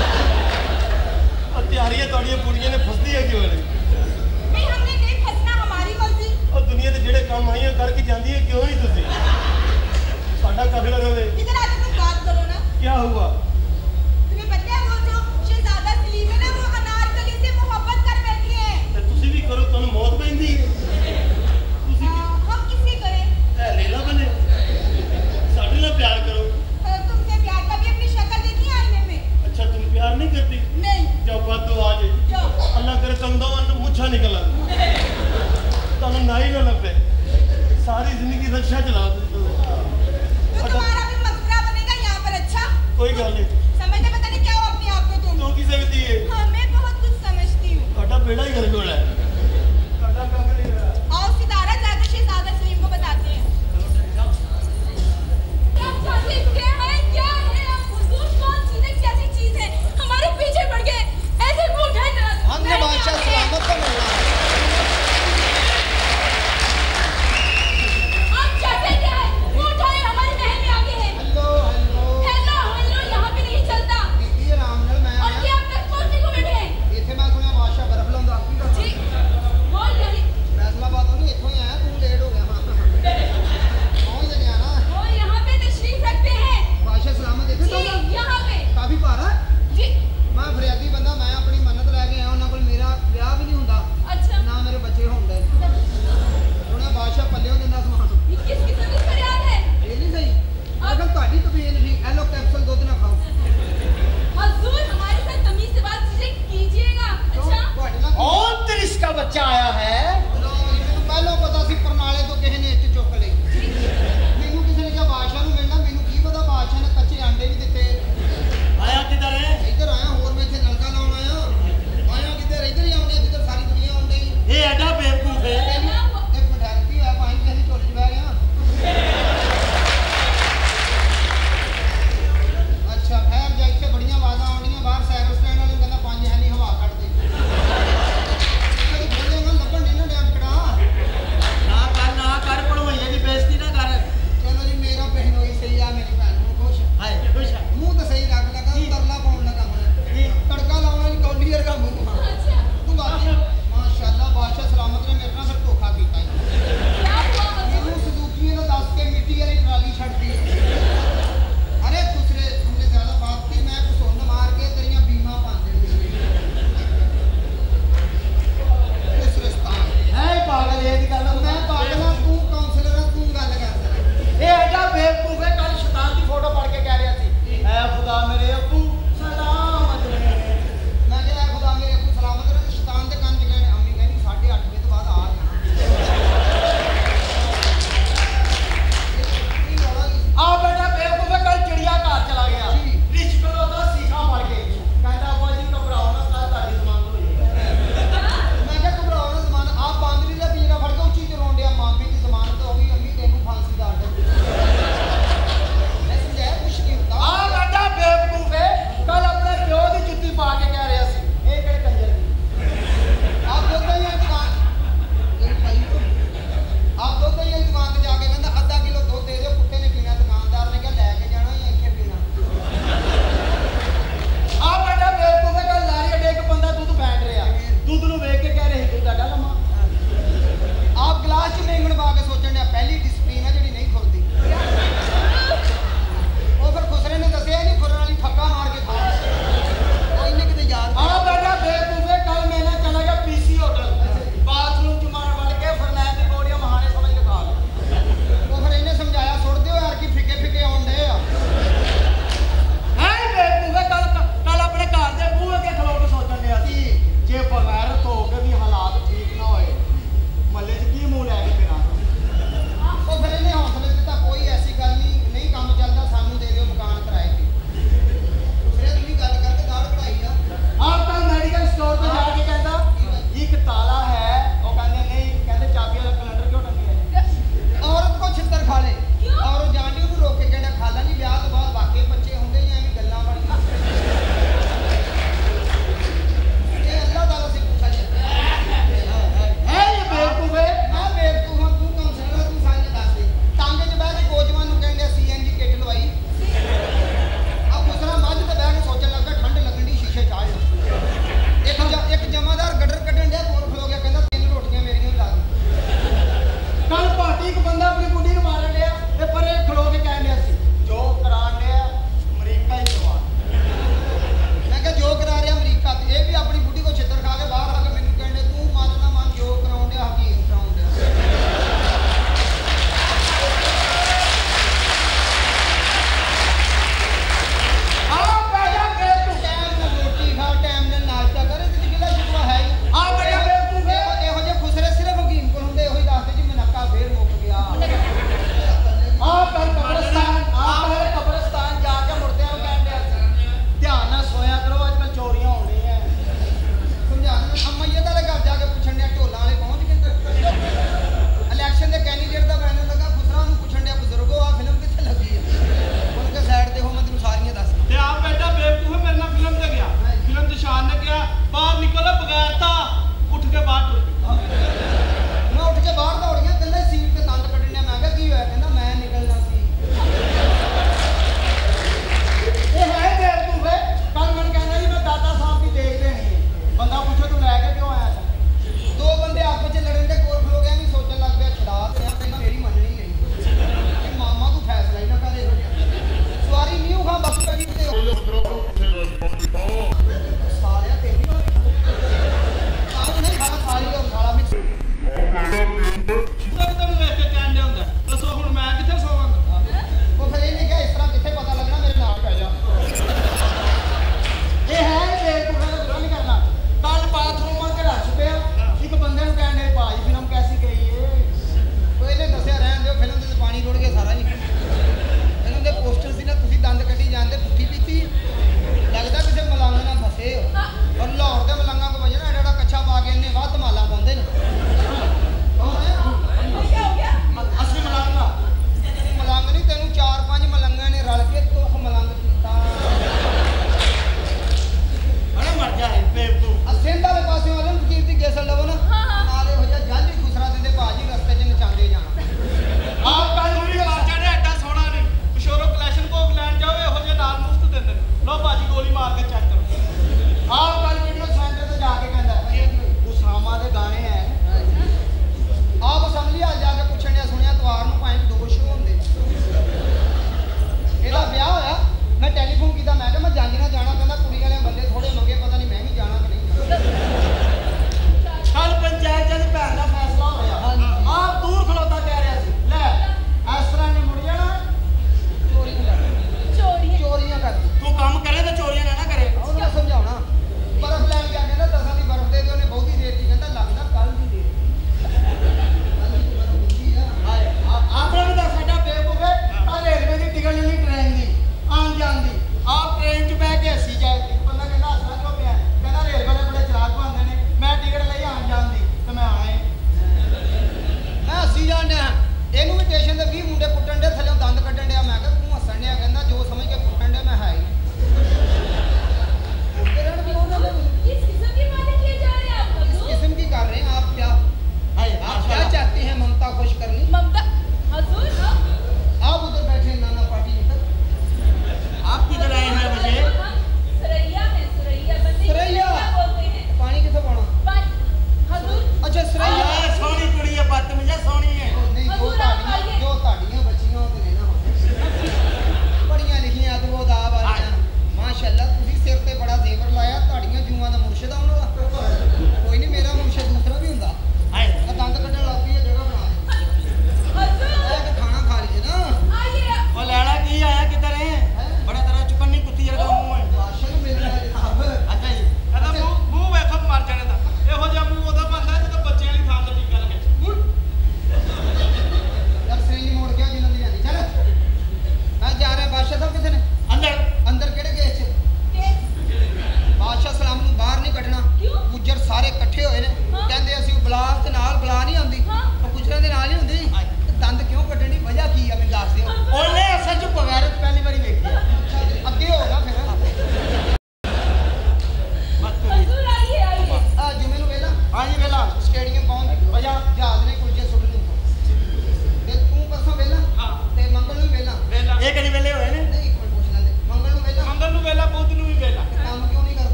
Speaker 1: ਯਾਰ ਤਿਆਰੀਆਂ ਤੁਹਾਡੀਆਂ ਕੁੜੀਆਂ ਨੇ ਫਸਦੀ ਹੈ ਕਿਉਂ ਨਹੀਂ
Speaker 9: नहीं हमने नहीं फंसना, हमारी मर्जी।
Speaker 1: ਉਹ ਦੁਨੀਆ ਤੇ ਜਿਹੜੇ ਕੰਮ ਆਈਆਂ ਕਰਕੇ ਜਾਂਦੀ ਹੈ ਕਿਉਂ ਨਹੀਂ ਤੁਸੀਂ ਸਾਡਾ ਕਬੀਲਾ ਰਵੇ
Speaker 9: इधर आके तुम बात करो ना।
Speaker 1: ਕੀ हुआ
Speaker 9: तुम्हें पता है वो जो शहजादा सलीम है ना वो अनारकली से मोहब्बत कर बैठी है।
Speaker 1: ਤੇ ਤੁਸੀਂ ਵੀ ਕਰੋ ਤੁਹਾਨੂੰ ਮੌਤ ਪੈਂਦੀ ਹੈ ਤੁਸੀਂ
Speaker 9: हाँ, हम किससे करें?
Speaker 1: ਇਹ ਲੇਲਾ ਬਣੇ ਸਾਡੇ ਨਾਲ ਪਿਆਰ ਕਰੋ
Speaker 9: अ, तुमसे प्यार कभी अपनी शक्ल देखी है आईने में?
Speaker 1: अच्छा तुम प्यार नहीं करती
Speaker 9: नहीं।
Speaker 1: जाओ बात तो आज
Speaker 9: जाओ।
Speaker 1: अल्लाह करे तुम दो मुच्छा निकल तुम ना ही ना लगे सारी जिंदगी रक्षा चला
Speaker 9: तो तुम्हारा भी मकसद बनेगा यहाँ पर। अच्छा
Speaker 1: कोई गल नहीं
Speaker 9: समझते पता नहीं क्या हो अपने आप को तुम।
Speaker 1: तू की सकती है
Speaker 9: हाँ मैं बहुत कुछ समझती हूँ।
Speaker 1: ਤੁਹਾਡਾ बेड़ा ही गड़बड़ है ਤੁਹਾਡਾ ਕੰਮ नहीं है
Speaker 9: आओ सितारा जाकर शहजादा सलीम को बताते हैं।
Speaker 8: क्या है क्या है आप हुजूर कौन सी ने कैसी चीज है हमारे पीछे पड़ गए ऐसे क्यों उठाए जरा
Speaker 14: हमने बादशाह सलामत को मिलना
Speaker 8: आप चाहते क्या है वो उठाए हमारे महल में आगे है
Speaker 14: हेलो हेलो
Speaker 8: हेलो हेलो यहाँ पे नहीं चलता
Speaker 14: बीबी आराम नाल मैं
Speaker 8: और ये अब तक कौन सी को बैठे हैं
Speaker 14: इथे मैं सुनिया बादशाह बर्फ लाਉਂਦਾ
Speaker 8: जी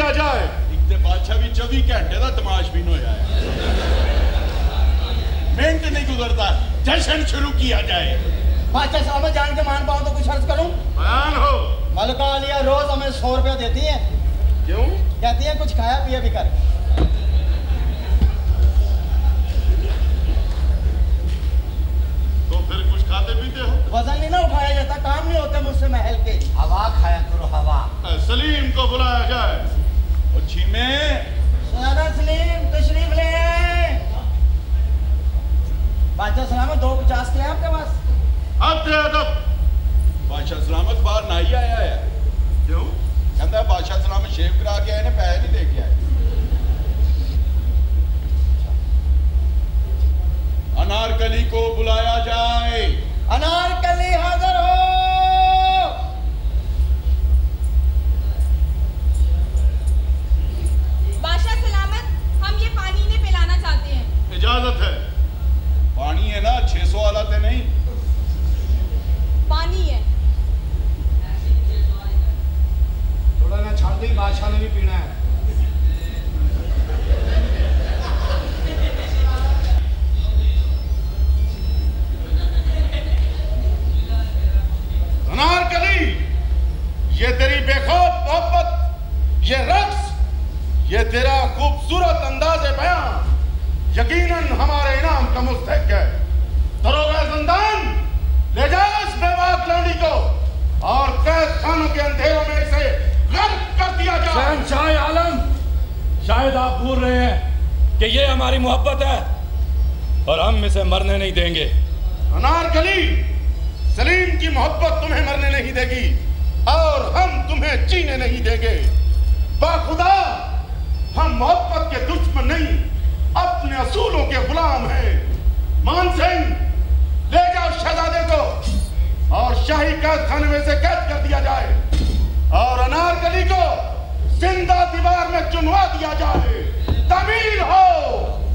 Speaker 3: किया जाए।
Speaker 4: एक ते बादशाह भी चौबीस घंटे का तमाश भी होया है, मिनट नहीं गुजरता, जश्न शुरू किया जाए।
Speaker 14: बादशाह साहब जान के मान पाओ तो कुछ अर्ज करूं?
Speaker 3: बयान हो।
Speaker 14: मलका आलिया रोज हमें सौ रुपया देती है।
Speaker 3: क्यों?
Speaker 14: कहती है कुछ खाया पिया भी कर।
Speaker 3: तो फिर कुछ खाते पीते हो?
Speaker 14: वजन नहीं ना उठाया जाता, काम नहीं होते मुझसे महल के। हवा खाया करो हवा।
Speaker 3: सलीम को बुलाया जाए।
Speaker 4: छीमे
Speaker 14: शहजादा सलीम तशरीफ ले आए। बादशाह सलामत दो पचास के आपके पास?
Speaker 3: अब अदब।
Speaker 4: बादशाह सलामत बाहर नहीं आया है।
Speaker 3: क्यों?
Speaker 4: कहता है बादशाह सलामत शेव करा के आए ने, पैसे नहीं दे के आए। अनारकली को बुलाया जाए।
Speaker 14: अनारकली हाजिर हो।
Speaker 9: बादशाह सलामत, हम ये पानी इन्हें पिलाना चाहते हैं।
Speaker 3: इजाजत है।
Speaker 4: पानी है ना, छह सौ वाला तो नहीं।
Speaker 9: पानी है।
Speaker 10: थोड़ा ना छाड़ दी, बादशाह ने भी पीना है।
Speaker 3: अनारकली, ये तेरी बेखौफ मोहब्बत, ये रक्स, ये तेरा खूबसूरत अंदाज़े बयान यकीनन हमारे इनाम का मुस्तहिक है। दरोगा ज़िंदान, ले जाओ इस बेबाक लौंडी को और कैद खानों के अंधेरों में इसे गर्क कर दिया जाए।
Speaker 11: शहंशाह आलम, शायद आप भूल रहे हैं कि ये हमारी मोहब्बत है और हम इसे मरने नहीं देंगे।
Speaker 3: अनारकली, सलीम की मोहब्बत तुम्हें मरने नहीं देगी और हम तुम्हें जीने नहीं देंगे। बाखुदा, हम मोहब्बत के दुश्मन नहीं, अपने असूलों के गुलाम हैं। मान सिंह, ले जाओ शहजादे को और शाही कैद खाने में से कैद कर दिया जाए और अनारकली को जिंदा दीवार में चुनवा दिया जाए। तमीर हो।